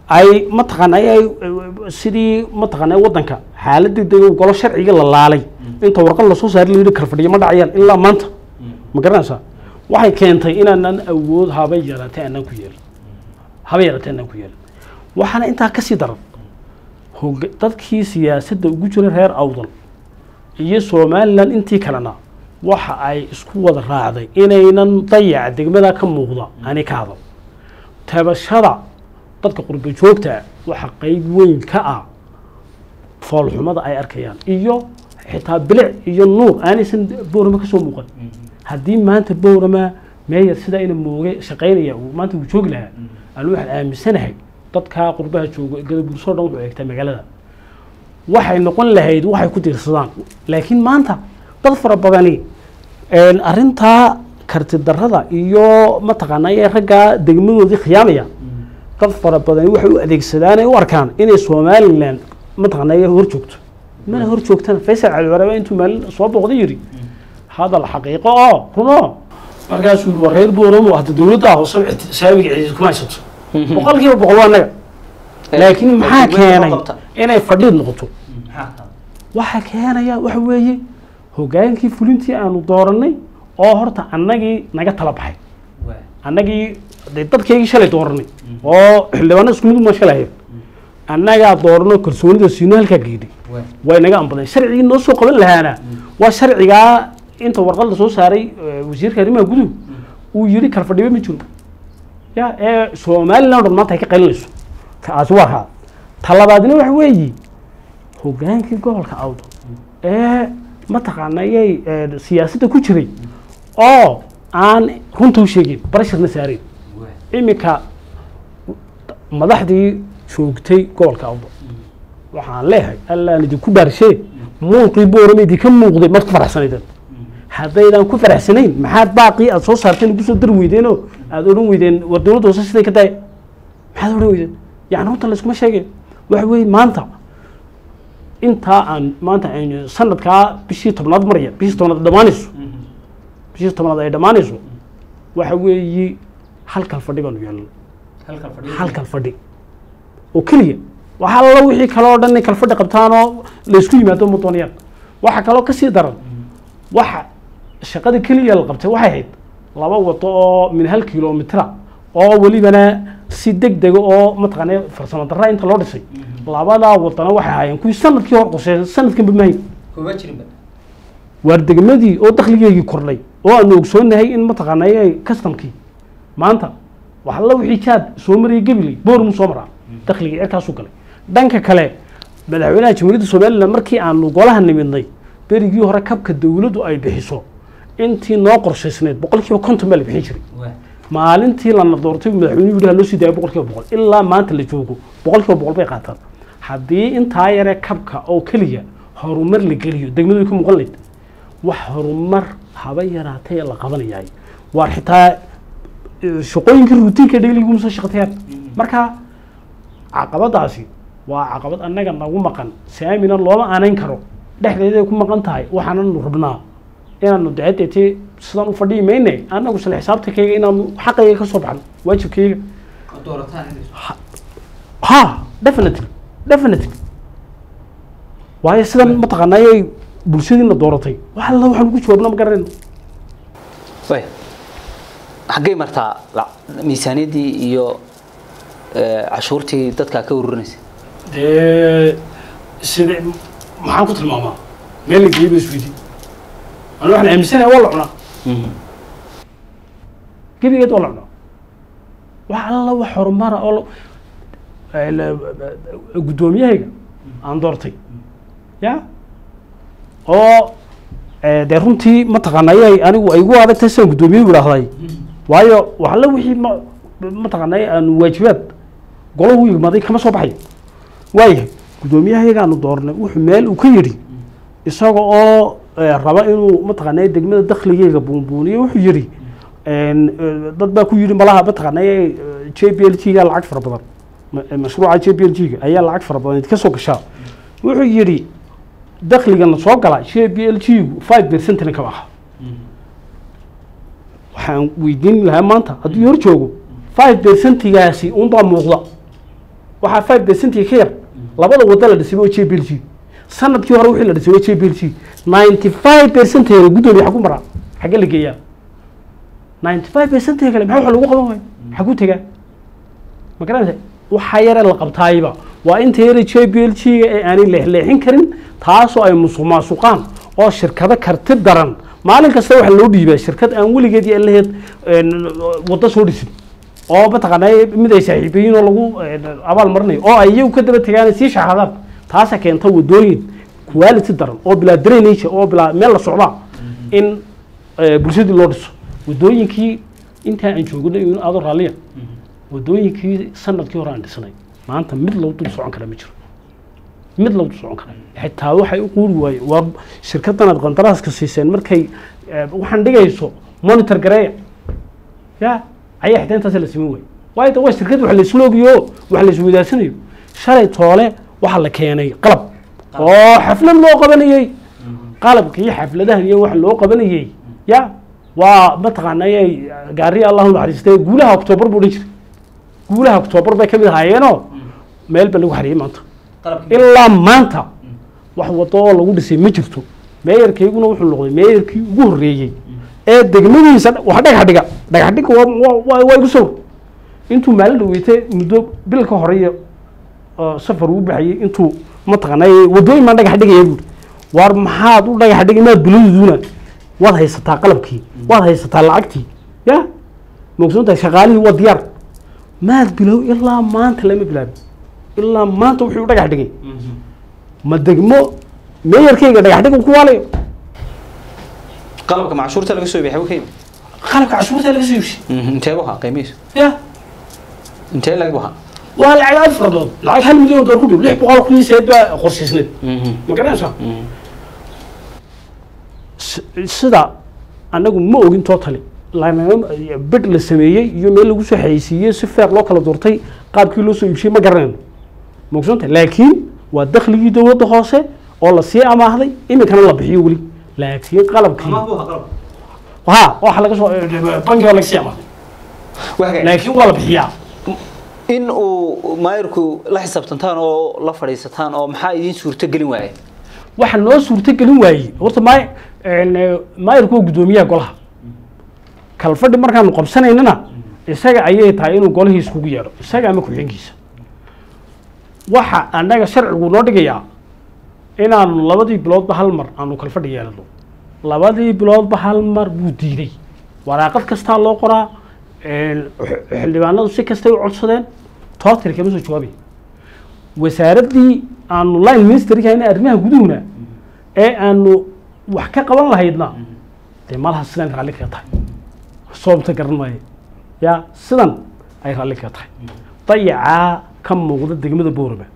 ay mataqaanaa ay sidii mataqaanaa waddanka xaaladii dee golo sharciga la laalay inta warqad la soo saaray la yidhi karfadhiyo ma dhacayaan ilaa maanta ma garanaysaa waxay keentay inaanan awood haba yaraatee aanan ku yeelin haba yaraatee aanan ku yeelin waxaana intaa ka sii daran hog dadkii siyaasadda ugu jira reer awdal iyo somalilan intii kalena waxa ay isku wada raacday inaynan dayaca degmada ka muuqda ani ka hadal tabashada dadka qurba joogta waxa qayb weyn ka ah foolxumada ay arkayaan iyo xitaa bilic iyo nuur aanaysan boorama ka soo muuqan haddii maanta boorama meeyar sida ina mooge shaqaynaya uu maanta uu joogi lahaa aan waxaan aaminsanahay dadka qurbaha jooga gadabuursoo dhan wuxuu eegtaa magaalada waxay noqon lahayd waxay ku tiirsadaan laakiin maanta dad fara badani arrintaa karti darrada iyo mataqaanaa ee raggaa degmadoodii khiyaamaya dad fara badani waxay u adeegsadaan ay u arkaan inay somalilan mataqaanaa hor joogto mana hor joogtana faysal caliwaraaba intuu maalin soo booqday yidhi hadal xaqiiqo oo runo markaasuu yidhi waa reer booramo hadda dowladdaa hoose saabiga ciidid kuma haysato boqol kiiba boqol waa annaga laakiin maxaa keenay inay fadhiid noqoto waxaa keenaya waxa weeye hogaankii fulintii aanu dooranay oo horta annagii naga tala baxay annagii dee dadkaygii shalay dooranay oo xildhibaano isku mid uma shalay annagaa doorano kalsoonida siino halkaa geedhay way naga anbadeen sharcigii noo soo qaban lahaana waa sharcigaa inta warqadda soo saaray wasiirka arrimaha guduhu uu yidhi kalfadhibe ma jiro ya ee somalilan o dhan maanta ay ka qaylinayso kaasi waa kaa talabaadna waxa weeye hogaankii gobolka awdal ee mataqaanayay siyaasadda ku jiray oo aan runta u sheegin barashirna saareen iminka madaxdii joogtay gobolka awdal waxaan leeyahay allaan idinku dhaarshee muuqii boorama idinka muuqday maad ku faraxsanaydeen haddaydan ku faraxsanayn maxaad baaqii aada soo saarteen ugu soo dari weydeenoo aada odhan weydeen war dowladda hoose siday ka daaya maxaad odhan weydeen yani runta layskuma sheegeen waxa weeye maanta intaa aan maanta sanadkaa bishii tobnaad maraya bishii tobnaad dhamaanayso bishii tobnaad ay dhamaanayso waxa weeye halkal fadhi baanu yeelnay halkal fadhi oo keliya waxaa alla wixii kale oo dhan inay kal fadhi qabtaanoo laysku yimaado ma doonayaan waxa kaloo kasii daran waxa shaqada keliya la qabtay waxay ahayd laba wado oo min hal kilomitira oo welibana si deg dega oo mataqaanaa farsamo darra inta loo dhisay labadaa wadana waxay ahaayeen kuwii sanadkii hor qorsheeyay sanadkan bamahayn kuma jirinba waar degmadii oo dakhligeygii kordhay oo aanu ogsoonahay in mataqaanaa customkii maanta wax alla wixii jaad soo mariyay gabiley boormu soo maraa dakhligii cirkaasuu galay dhanka kale madaxweynaha jamhuuriyadda somaliland markii aanu golaha nimidnay berigii hore kabka dowladdu ay bixiso intii noo qorshaysneed boqolkiiba konton baa la bixin jiray maalintii lana doortay madaxweynuhu yidhi ha loo sii daayo boqolkiiba boqol ilaa maanta la joogo boqolkiiba boqol bay qaataan haddii intaa yaree kabka oo keliya horumar la geliyo degmadu way ku muuqan layd wax horumar haba yaraatay la qabanayahay waar xitaa shaqooyinkii ruutiinka dhegliguma soo shaqatayaan marka caqabadaasi waa caqabad annaga nagu maqan saamina looma aanayn karo dhexdeeday ku maqan tahay waxaananu rabnaa inaanu dacadeetee sidaan u fadhiyi mayne annagu sala xisaabtankayga inaanu xaqayga ka soo baxno waajibkayga ha definitely definitely waayo sidan mataqaanayay bulshadiina dooratay wax alla waxaan ugu jawaabna ma garanayno way xaggay martaa miisaaniyaddii iyo cashuurtii dadka ka ururinaysa dee sida maxaan ku tilmaamaa meel la geeyay ba isweydi ana waxaan aaminsanahay waa la cunaa gebigeed waa la cunaa wax alla wax horumara oo guddoomiyahayga aan doortay ya oo dee runtii mataqaanayay anigu ay igu adagtahay sidaan guddoomiyahu idhaahday waayo wax alla wixii ma mataqaanay aanu waajibaad golo u yimaaday kama soo baxayo waayahay guddoomiyahayaga aanu doornay wuxuu meel uu ka yidhi isaga oo raba inuu mataqaanay degmada dakhligeyga buunbuuniyo wuxuu yidhi dad baa ku yidhi malaha mataqaanay j b l g ga lacag fara badan mashruuca j b l g ga ayaa lacag fara badan ka soo gashaa wuxuu yidhi dakhligana soo gala j b l g gu five percentna kama aha waxaan weydiin lahaa maanta haddii hor joogo five percentigaasi unbaa muuqda waxaa five percent ka yar labada wada la dhisay oo J B L G sanadkii hore wixii la dhisay oo J B L G ninety-five percent ee gudoomiye xagu mara xagga la geeyaa ninety-five percent kale maxaa lagu qaban waay xagu tagaa ma garanaysaa waxa yar la qabtaayba waa inta yar J B L G ee aan leexleexin karin taasoo ay musuqmaasuqaan oo shirkado karti daran maalin kasta waxa loo dhiibay shirkad aan weligeed iyo lahayd wada soo dhisin oo bataqanay mid ay saaxiibiin oo lagu abaal marnay oo ay iyagu ka daba tagaan si shahaadad taas keenta wadooyin quality daran oo bila drainage oo bila meel la socda in bulshada loo dhiso wadooyinkii inta aan joognay in aad raaliya wadooyinkii sanadkii hore aan dhisnay maanta mid loo dul socon kara ma jiro mid loo dul socon kara xitaa waxay u quuri waayeen waa shirkadan aad qandaraaska siiseen markay waxaan dhigayso monitor gareeya ya ayaa xitaa intaas la siman waayay waayo waa shirkad wax la isla ogiyo wax la isweydaasanayo shalay toole waxa la keenay qalab oo xaflad loo qabanayay qalabkii xafladaha iyo wax loo qabanayay ya waa mataqaanay gaari Allahu naxariistay guulaha October buu dhigay guulaha October bay kamid ahaayeenoo meel bal lagu xariyay maanta ilaa maanta wax wado lagu dhisay ma jirto meeyarkeyguna wuxuu noqday meeyarkii ugu horeeyay ee degmadiisa wax dhagax dhiga dhagax dhiga waa waa igu soo intuu maalin dhaweeyay muddo bil ka horeeyo safar uu baxay intuu mataqaanay wadooyin ma dhagax dhigay war maxaad u dhagax dhigay ma biladuuna waad haysataa qalabkii waad haysataa lacagtii ya moogsoonta shaqaalihii waa diyaar maad bilow ilaa maanta lama bilaabin ilaa maanta wuxuu dhagax dhigay ma degmo meeyarkeyga dhagax dhigay ku waalayo qalabka macashuurta laga soo bixay waxay qalabka cashuurta laga soo bixay intee waxa qiimihiisu ya intee laga waxa waa lacag afradood lacag hal milyan dollar ku dhow lix boqol kun iyo seed baa qorshaysneed ma garanaysaa sida anagu ma ogin totally bid la sameeyay iyo meel lagu soo xayisiiyay si feer loo kala doortay qaabkii loo soo iibshay ma garanayno moogsoonta laakiin waa dakhligii dawladda hoose oo la sii amaahday iminkana la bixiyo weli laakiin qalabkii ha waxa laga soo bangiga laga sii amaahday laakiin waa la bixiyaa in uu maayirku la xisaabtantaan oo la fadhiisataan oo maxaa idin suurto gelin waayay waxa noo suurto gelin waayay horta maay maayirku gudoomiyaha golaha kala fadhi markaan qabsanaynana isaga ayay tahay inuu golahiisa kugu yeero isaga ama ku-xigeenkiisa waxa anaga sharcigu noo dhigayaa inaanu labadii biloodba hal mar aanu kala fadhi yeelano labadii biloodba hal mar buu diiday waraaqad kastaa loo qoraa xildhibaanadu si kastay u codsadeen tootir kama soo jawaabay wasaaradii aanu line ministerkayna arrimaha guduhuna ee aanu wax ka qaban lahaydna dee malaha sidan raalli kaga tahay soobta garan maayo ya sidan ay raalli kaga tahay dayacaa ka muuqda degmada Boorama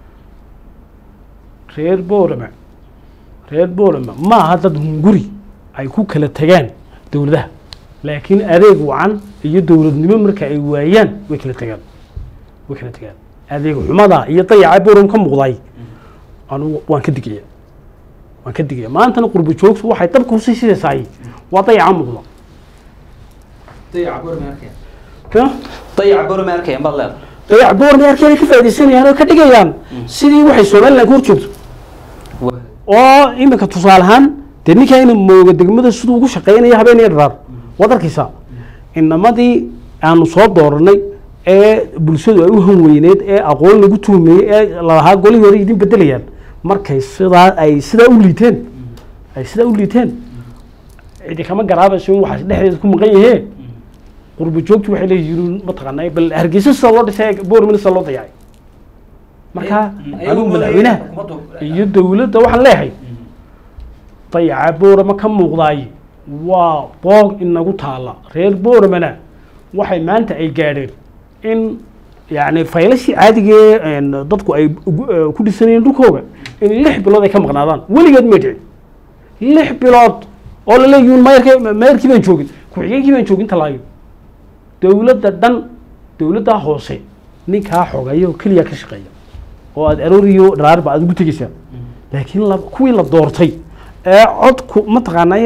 reer Boorama reer Boorama ma aha dad hunguri ay ku kala tagaan dawladaha laakiin adeeg wacan iyo dawladnimo marka ay waayaan way kala tagaan way kala tagaan adeeg xumada iyo dayaca Boorama ka muuqday anu waan ka digaya waan ka digaya maantana qurbo joogtu waxay dabka u sii sidaysay waa dayaca muuqda dayaca Boorama arkay ka dayaca Boorama arkay bad leedahay dayaca Boorama arkay ka faa'iideysanayaan oo ka dhigayaan sidii waxay Soomaaliland ku joogto oo iminka tusaalahan de ninka inuu mooga degmada sidoo ugu shaqeynaya habeenay dhar wadarkiisa inamadii aanu soo dooranay ee bulshadu ay u hanweyneed ee aqoon lagu tuumay ee laha golihii hore idin bedelayaan markay sidaa ay sidaa u liiteen ay sidaa u liiteen cidi kama garaabayso waxa dhexdeeda ku maqan yahay qurbo joogtu waxay leeyihiin ma taqaanay bal hargeysa soo loo dhisay Boorama soo loo dayay marka anigu madaxweynaha iyo dawladda waxaan leeyahay dayaca Boorama ka muuqday waa boog inagu taala reer Booramana waxay maanta ay gaadheen in يعني فايلشي عادي إن ضدكوا أي كل سنة يندوكوا إن لح بلاد كم قنادان ولي قد مجد لح بلاد ولا لا يون ما يركب ما يركب ينشوكين كويين كيف ينشوكين تلاقي دولة دن دولة هوسي نكها حقيقة كل يك شقية واد أروريو درار بعد قلت كيسا لكن لا كوي لا دورتي عد كو متغنى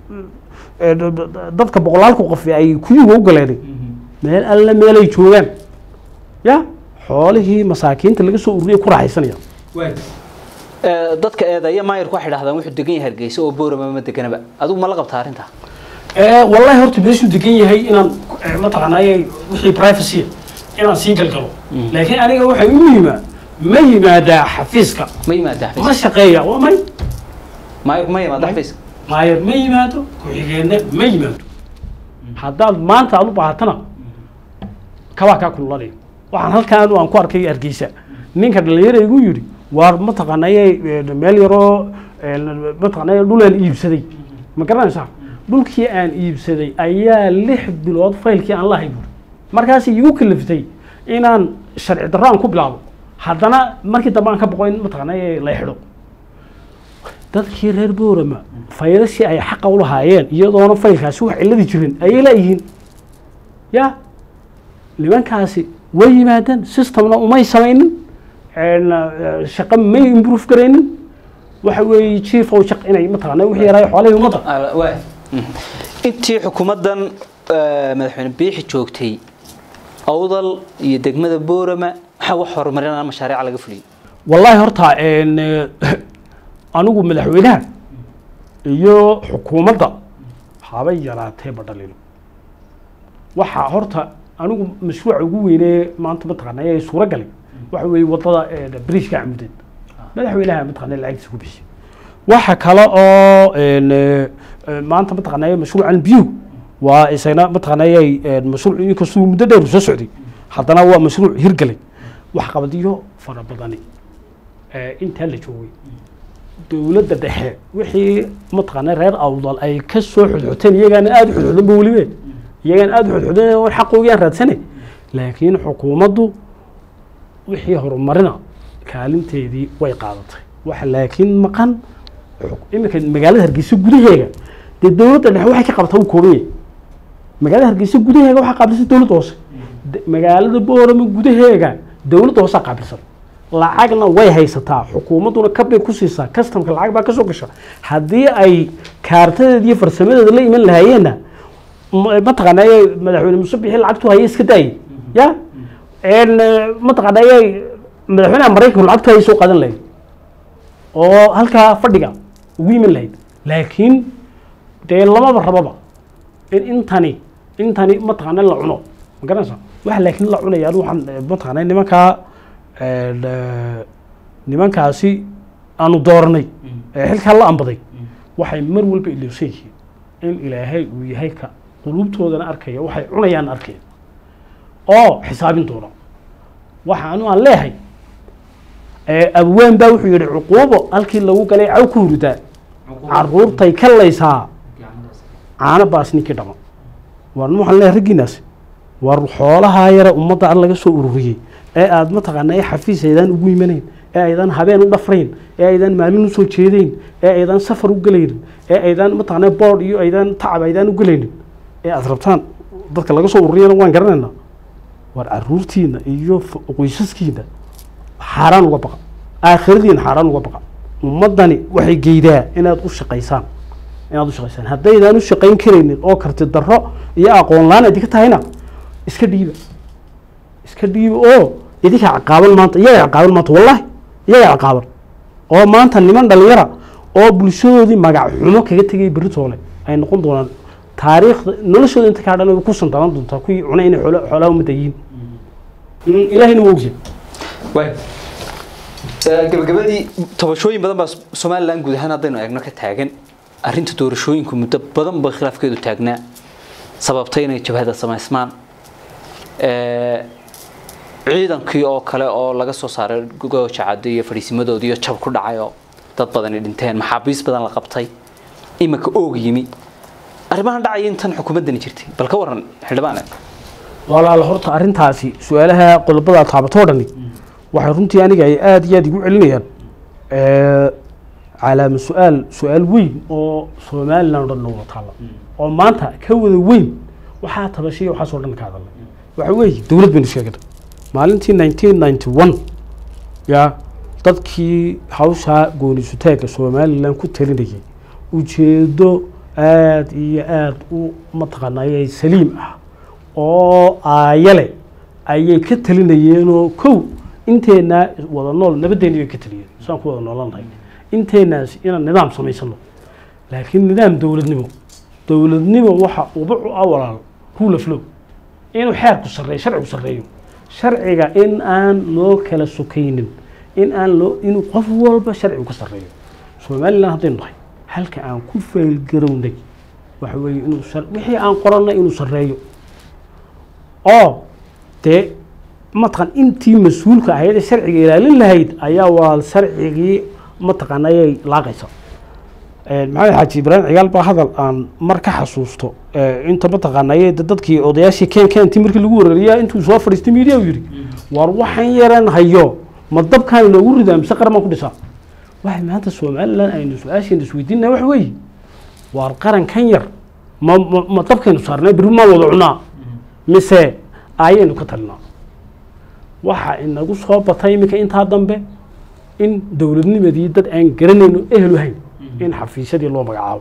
ضدك بقولالكوا قفي أي كوي هو قلادي ما ألا ما لا يشوفين يا xoolihii masaakiinta laga soo ururiyay ku raaxaysanaya dadka eedaya maayirku waxay dhahdaan wuxuu degan yahay Hargeysa oo Boorama ma deganaba adigu ma la qabtaa arrinta ee wallahi horta meeshu degan yahay inaan ma taqaanay wixii privacy inaan sii galgalo laakiin aniga waxa igu yimaa ma yimaada xafiiska ma yimaada xafiiska ma shaqeeya waa may maayirku ma yimaada xafiiska maayir ma yimaado ku xigeenna ma yimaado haddaad maanta aad u baahatana kabaa kaa kululaday waxaan halkaan aan ku arkay Hargeysa ninka dhalinyaro igu yiri waar ma taqaanay meel yaroo ma taqaanay dhulaan iibsaday ma garanaysaa dhulkii aan iibsaday ayaa lix bilood faylkii aan la haybo markaas igu kaliftay inaan sharci darro aan ku bilaabo haddana markii dambe aan ka boqoyn ma taqaanay la xidho dadkii reer Boorama faylasii ay xaq u lahaayeen iyadoona faylkaasi wax ciladi jirin ayay leeyihiin ya nimankaasi way yimaadeen systemna umay samaynin shaqo may improve garaynin waxa weeye chief oo shaq inay ma taqaanay wixii yaray xoolaha umada intii xukuumadan madaxweyne biixi joogtay awdal iyo degmada Boorama waxa wax horumarinaya mashaariic laga fuliyay wallahi horta een anigu madaxweynaha iyo xukuumadda habay yaraatay badalino waxa horta anigu mashruuc ugu weynee maanta ma taqaanay ay suura galay waxa weeye wadada bridge-ka Camudeen madaxweynaha ma taqaanay lacagtiisa ku bixiyay waxa kale oo een maanta ma taqaanay mashruucan biyo waa isagana ma taqaanay mashruuc in kasoo muddo dheer soo socday haddana waa mashruuc hirgalay wax qabadiyo fara badan ee inta la joogay dawladda dhexe wixii ma taqaanay reer awdal ay ka soo xudxuteen iyagana aad u xudxudan waliba iyagana aad u xudxudan oo xaqoogan raadsanay laakiin xukuumaddu wixii horumarina kaalinteedii way qaadatay waxa laakiin maqan imika magaalada Hargeysa gudaheega de dawladda dhexe waxay ka qabtaa u koobay magaalada Hargeysa gudaheega waxa qaabisay dawladda hoose magaalada Boorama gudaheega dawladda hoose qaabisay lacagna way haysataa xukuumaduna kabay ku siisaa customka lacag baa ka soo gasha hadii ay kaartadeedii farsamadeeda la iman lahaayeen ma taqaanay madaxweyne Musabbixi lacagtu hay iska daay ya een ma taqaanay madaxweynaha Mareykanka lacagtu hay soo qadan lahayd oo halka fadhiga ugu iman lahayd laakiin de lama rababa in intani intani ma taqaanay la cuno ma garanaysaa wax laakiin la cunaya waxaan ma taqaanay nimanka nimankaasi aanu dooranay ee xilka la ambaday waxay mar walba iloosay in ilaahay uu yahay ka qulubtoodana arkaya waxay cunayaan arkay oo xisaabin doona waxa aanu aan leeyahay ee abwaan baa wuxuu yiri cuquubo halkii lagu galay caw ku hurdaa caruurtay kalaysaa caana baasninkii dhama war waxaan leeyahay raginaas war xoolaha yara ummadda aan laga soo ururiyay ee aad ma taqaanay xafiiseedan ugu yimaaneen ee aydan habeen u dhafreen ee aydan maalin u soo jeedeen ee aydan safar u galeen ee aydan ma taqaanay board iyo aydan tacab aydan u galeen ee aad rabtaan dadka laga soo ururiyana waan garanaynaa war caruurtiina iyo qoysaskiina xaraan uga baqa aakhiradiina xaraan uga baqa ummadani waxay geedaa inaad u shaqeysaan inaad u shaqeysaan haddaydan u shaqeyn kareynin oo karti darro iyo aqoon laan idinka tahayna iska dhiiba iska dhiiba oo idinka caqaban maanta iyaga caqaban maanta wallahi iyaga caqaban oo maanta niman dhalinyara oo bulshadoodii magac xumo kaga tagay beritoole ay noqon doonaan taariikhda noloshooda inta ka dhan ku santaran doontaa kuwii cunay inay xoolo xoolaha umada yihiin ilaahayna wuu ogyahay way gabagabadii tabashooyin badan baa Soomaaliland guud ahaan haddaynu eegno ka taagan arrinta doorashooyinku muddo badan ba khilaafkeedu taagnaa sababtay inay jabhada samaysmaan ee ciidankii oo kale oo laga soo saaray gooja cadde iyo fariisimadoodii jab ku dhacay oo dad badan ay dhinteen maxaabiis badan la qabtay imika oog yimi arrimahan dhacay intan xukuumadani jirtay bal ka waran xildhibaan walaal horta arrintaasi su'aalaha qodobada taabato dhani waxay runtii aniga ay aad iyo aad igu celinayaan ee calaamad su'aal su'aal weyn oo Soomaaliland dhan loo taala oo maanta ka wada weyn waxa tabashay waxa soo dhan ka hadalay waxa weeye dawlad baan sheegay maalintii nineteen ninety-one ya dadkii hawsha gooniisutaaga Soomaaliland ku talinayay ujeedo aad iyo aad u mataqaanay saliim ah oo aayale ayay ka talinayeenoo kow inteena wada nool nabadeena bay ka taliyeen saan ku wada noolanahay inteenaas inaan nidaam samaysano laakiin nidaam dowladnimo dowladnimo waxa uba u awalaal rule of law inuu xeerku sareeyo sharcigu sareeyo sharciga in aan loo kala sokaynin in aan loo inuu qof walba sharcigu ka sareeyo Soomaaliland hadday nahay halka aan ku fayl garownay waxa weeye inuu wixii aan qoranay inuu sareeyo oo te mataqan intii mas'uulka ahayd sharciga ilaalin lahayd ayaa waa sharcigii mataqan ayay laaqaysa ee maxay xaji ibrahim ciyaal ba hadal aan mar ka xasuusto ee inta mataqan ayay dadkii odayaashii keen keentii markii lagu warariyaa intuu soo fariistay media uu yiri war waxaan yaran hayo ma dabkaan loogu ridaa mise qarman ku dhisaa waxa maanta Soomaaliland aynu su'aashin isweydiinaa wax weey war qaran kan yar ma ma dabkaan saarnay bir ma wada cunaa mise ayaynu ka talnaa waxa inagu soo batay imika inta dambe in dawladnimadii dad aan garanayno ehel wahayn in xafiisyadii loo magacaabo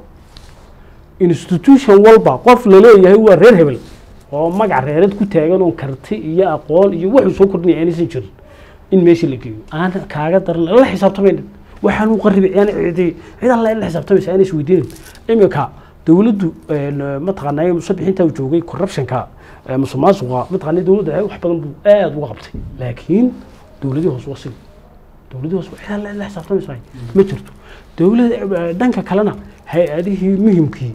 institution walba qof la leeyahay waa reer hebel oo magac reerad ku taagan oo karti iyo aqoon iyo wax soo kordhinay aan isin jirin in meeshii la geeyo aan kaaga daran la xisaabtamaynin waxaan u qaribay aan ciiday cid alla la xisaabtamaysa aan isweydiin imika dawladdu ma taqaanay musabbixinta uu joogay corruption-ka musuqmaasuqa ma taqaanay dawladda wax badan buu aad uga qabtay laakiin dawladii hoos wasil dawladii hoos cid alla la xisaabtamaysa ma jirto dawladda dhanka kalena hay'adihii muhiimkii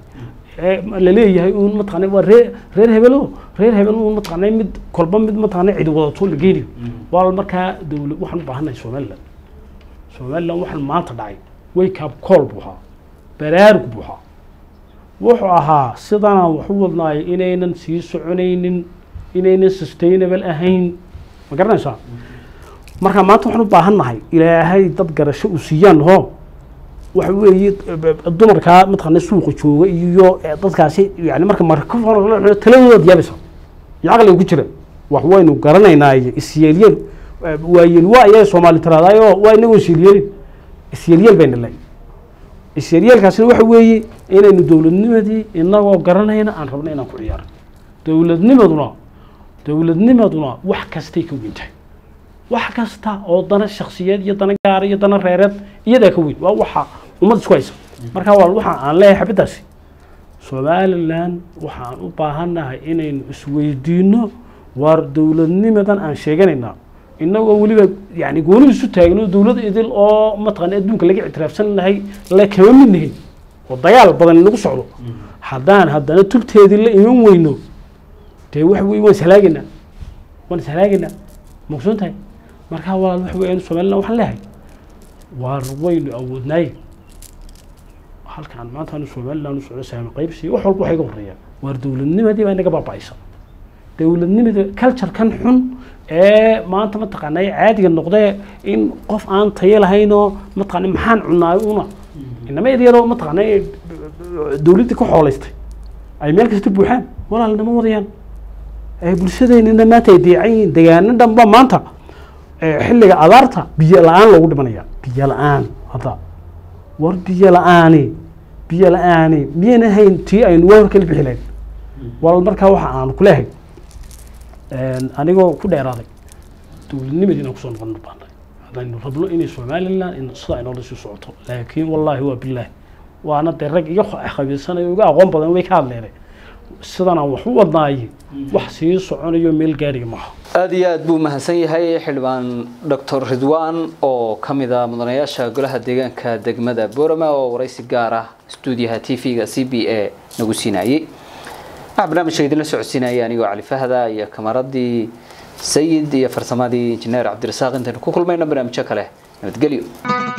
la leeyahay uu ma taqaanay waa reer reer hebelo reer hebel uu ma taqaanay mid kolba mid ma taqaanay cid wadato la geeyo wal marka dawlad waxaan u baahanahay Soomaaliland Soomaaliland waxaan maanta dhacay wake up call buuxa baraarug buuxa wuxuu ahaa sidana wuxuu wadnaay inaynan sii soconaynin inaynan sustainable ahayn ma garanaysaa marka maanta waxaan u baahanahay ilaahay dad garasho u siiyaan ho waxa weeye dumarka mataqaanay suuqa jooga iyo dadkaasi yaani marka marka taladooda yaabisa yaqal ku jira wax waynu garanaynaa isyeeliyeen waayeel waa ay Soomaali tiraadayo waa inagu isyeeliyeen isyeeliyeen bayna lay isyeeliyelkaasina waxa weeye inaynu dawladnimadii inagoo garanayna aan rabno inaan ku ciyaaro dawladnimaduna dawladnimaduna wax kastay ka weyntahay wax kasta oo dana shakhsiyeed iyo dana gaar iyo dana reereed iyada ka weyn waa waxa ummad isku haysa marka waa waxa aan leeyahay xabadaasi Soomaaliland waxaan u baahanahay inaynu isweydiino war dawladnimadan aan sheeganayna inagoo waliba yaani gooni isu taagno dawlad idil oo mataqan adduunka laga ictiraafsan lahay la kama midnahay oo dagaal badan lagu socdo hadaan hadana tubteedii la iman weyno tay wax weey waan salaagina waan salaagina maqsuuntahay marka waa wax weeyaan Soomaaliland waxaan leeyahay war weynu awoodnay halkaan maanta aan Soomaaliland u socdo saama qaybsi wax walba waxay ka horeeyaan war dawladnimadii baa inaga baabaaysan dawladnimada culture kan xun ee maanta ma taqaanay caadiga noqday in qof aan tayo lahayn oo ma taqaanay maxaan cunaa una inama idiyado ma taqaanay dawladda ku xoolaystay ay meel kasta buuxaan walaalnimo wadayaan ay bulshadeena maanta ay deecayn deegaanada dhanba maanta xilliga abaarta biyo la'aan lagu dhimanaya biyo la'aan hada war biyo la'aani biyo la'aani miyana hayn tii aynu war kala bixileen wal marka waxa aan ku leeyahay een anigoo ku dheeraaday dawladnimadii ku soo noqon baahnay hadaan rabno in Soomaaliland in sida ay noloshu socoto laakiin wallahi waa billaah waana darag iyo xaqiiqsanayo uga aqoon badan way ka hadleeyay sidana wax u wadnaay wax sii soconayo meel gaariga ma aad iyo aad buu mahadsan yahay xildhibaan Doctor Ridwan oo kamida mudanayaasha golaha deegaanka degmada Boorama oo waraysi gaar ah stuudiyaha T V-ga C B A nagu siinayay barnaamijka idin la socodsiinaya anigoo Cali Fahda iyo kamaradii Sayid iyo farsamadii injineer Cabdirasaaq intaan ku kulmayna barnaamijyo kale nabadgelyo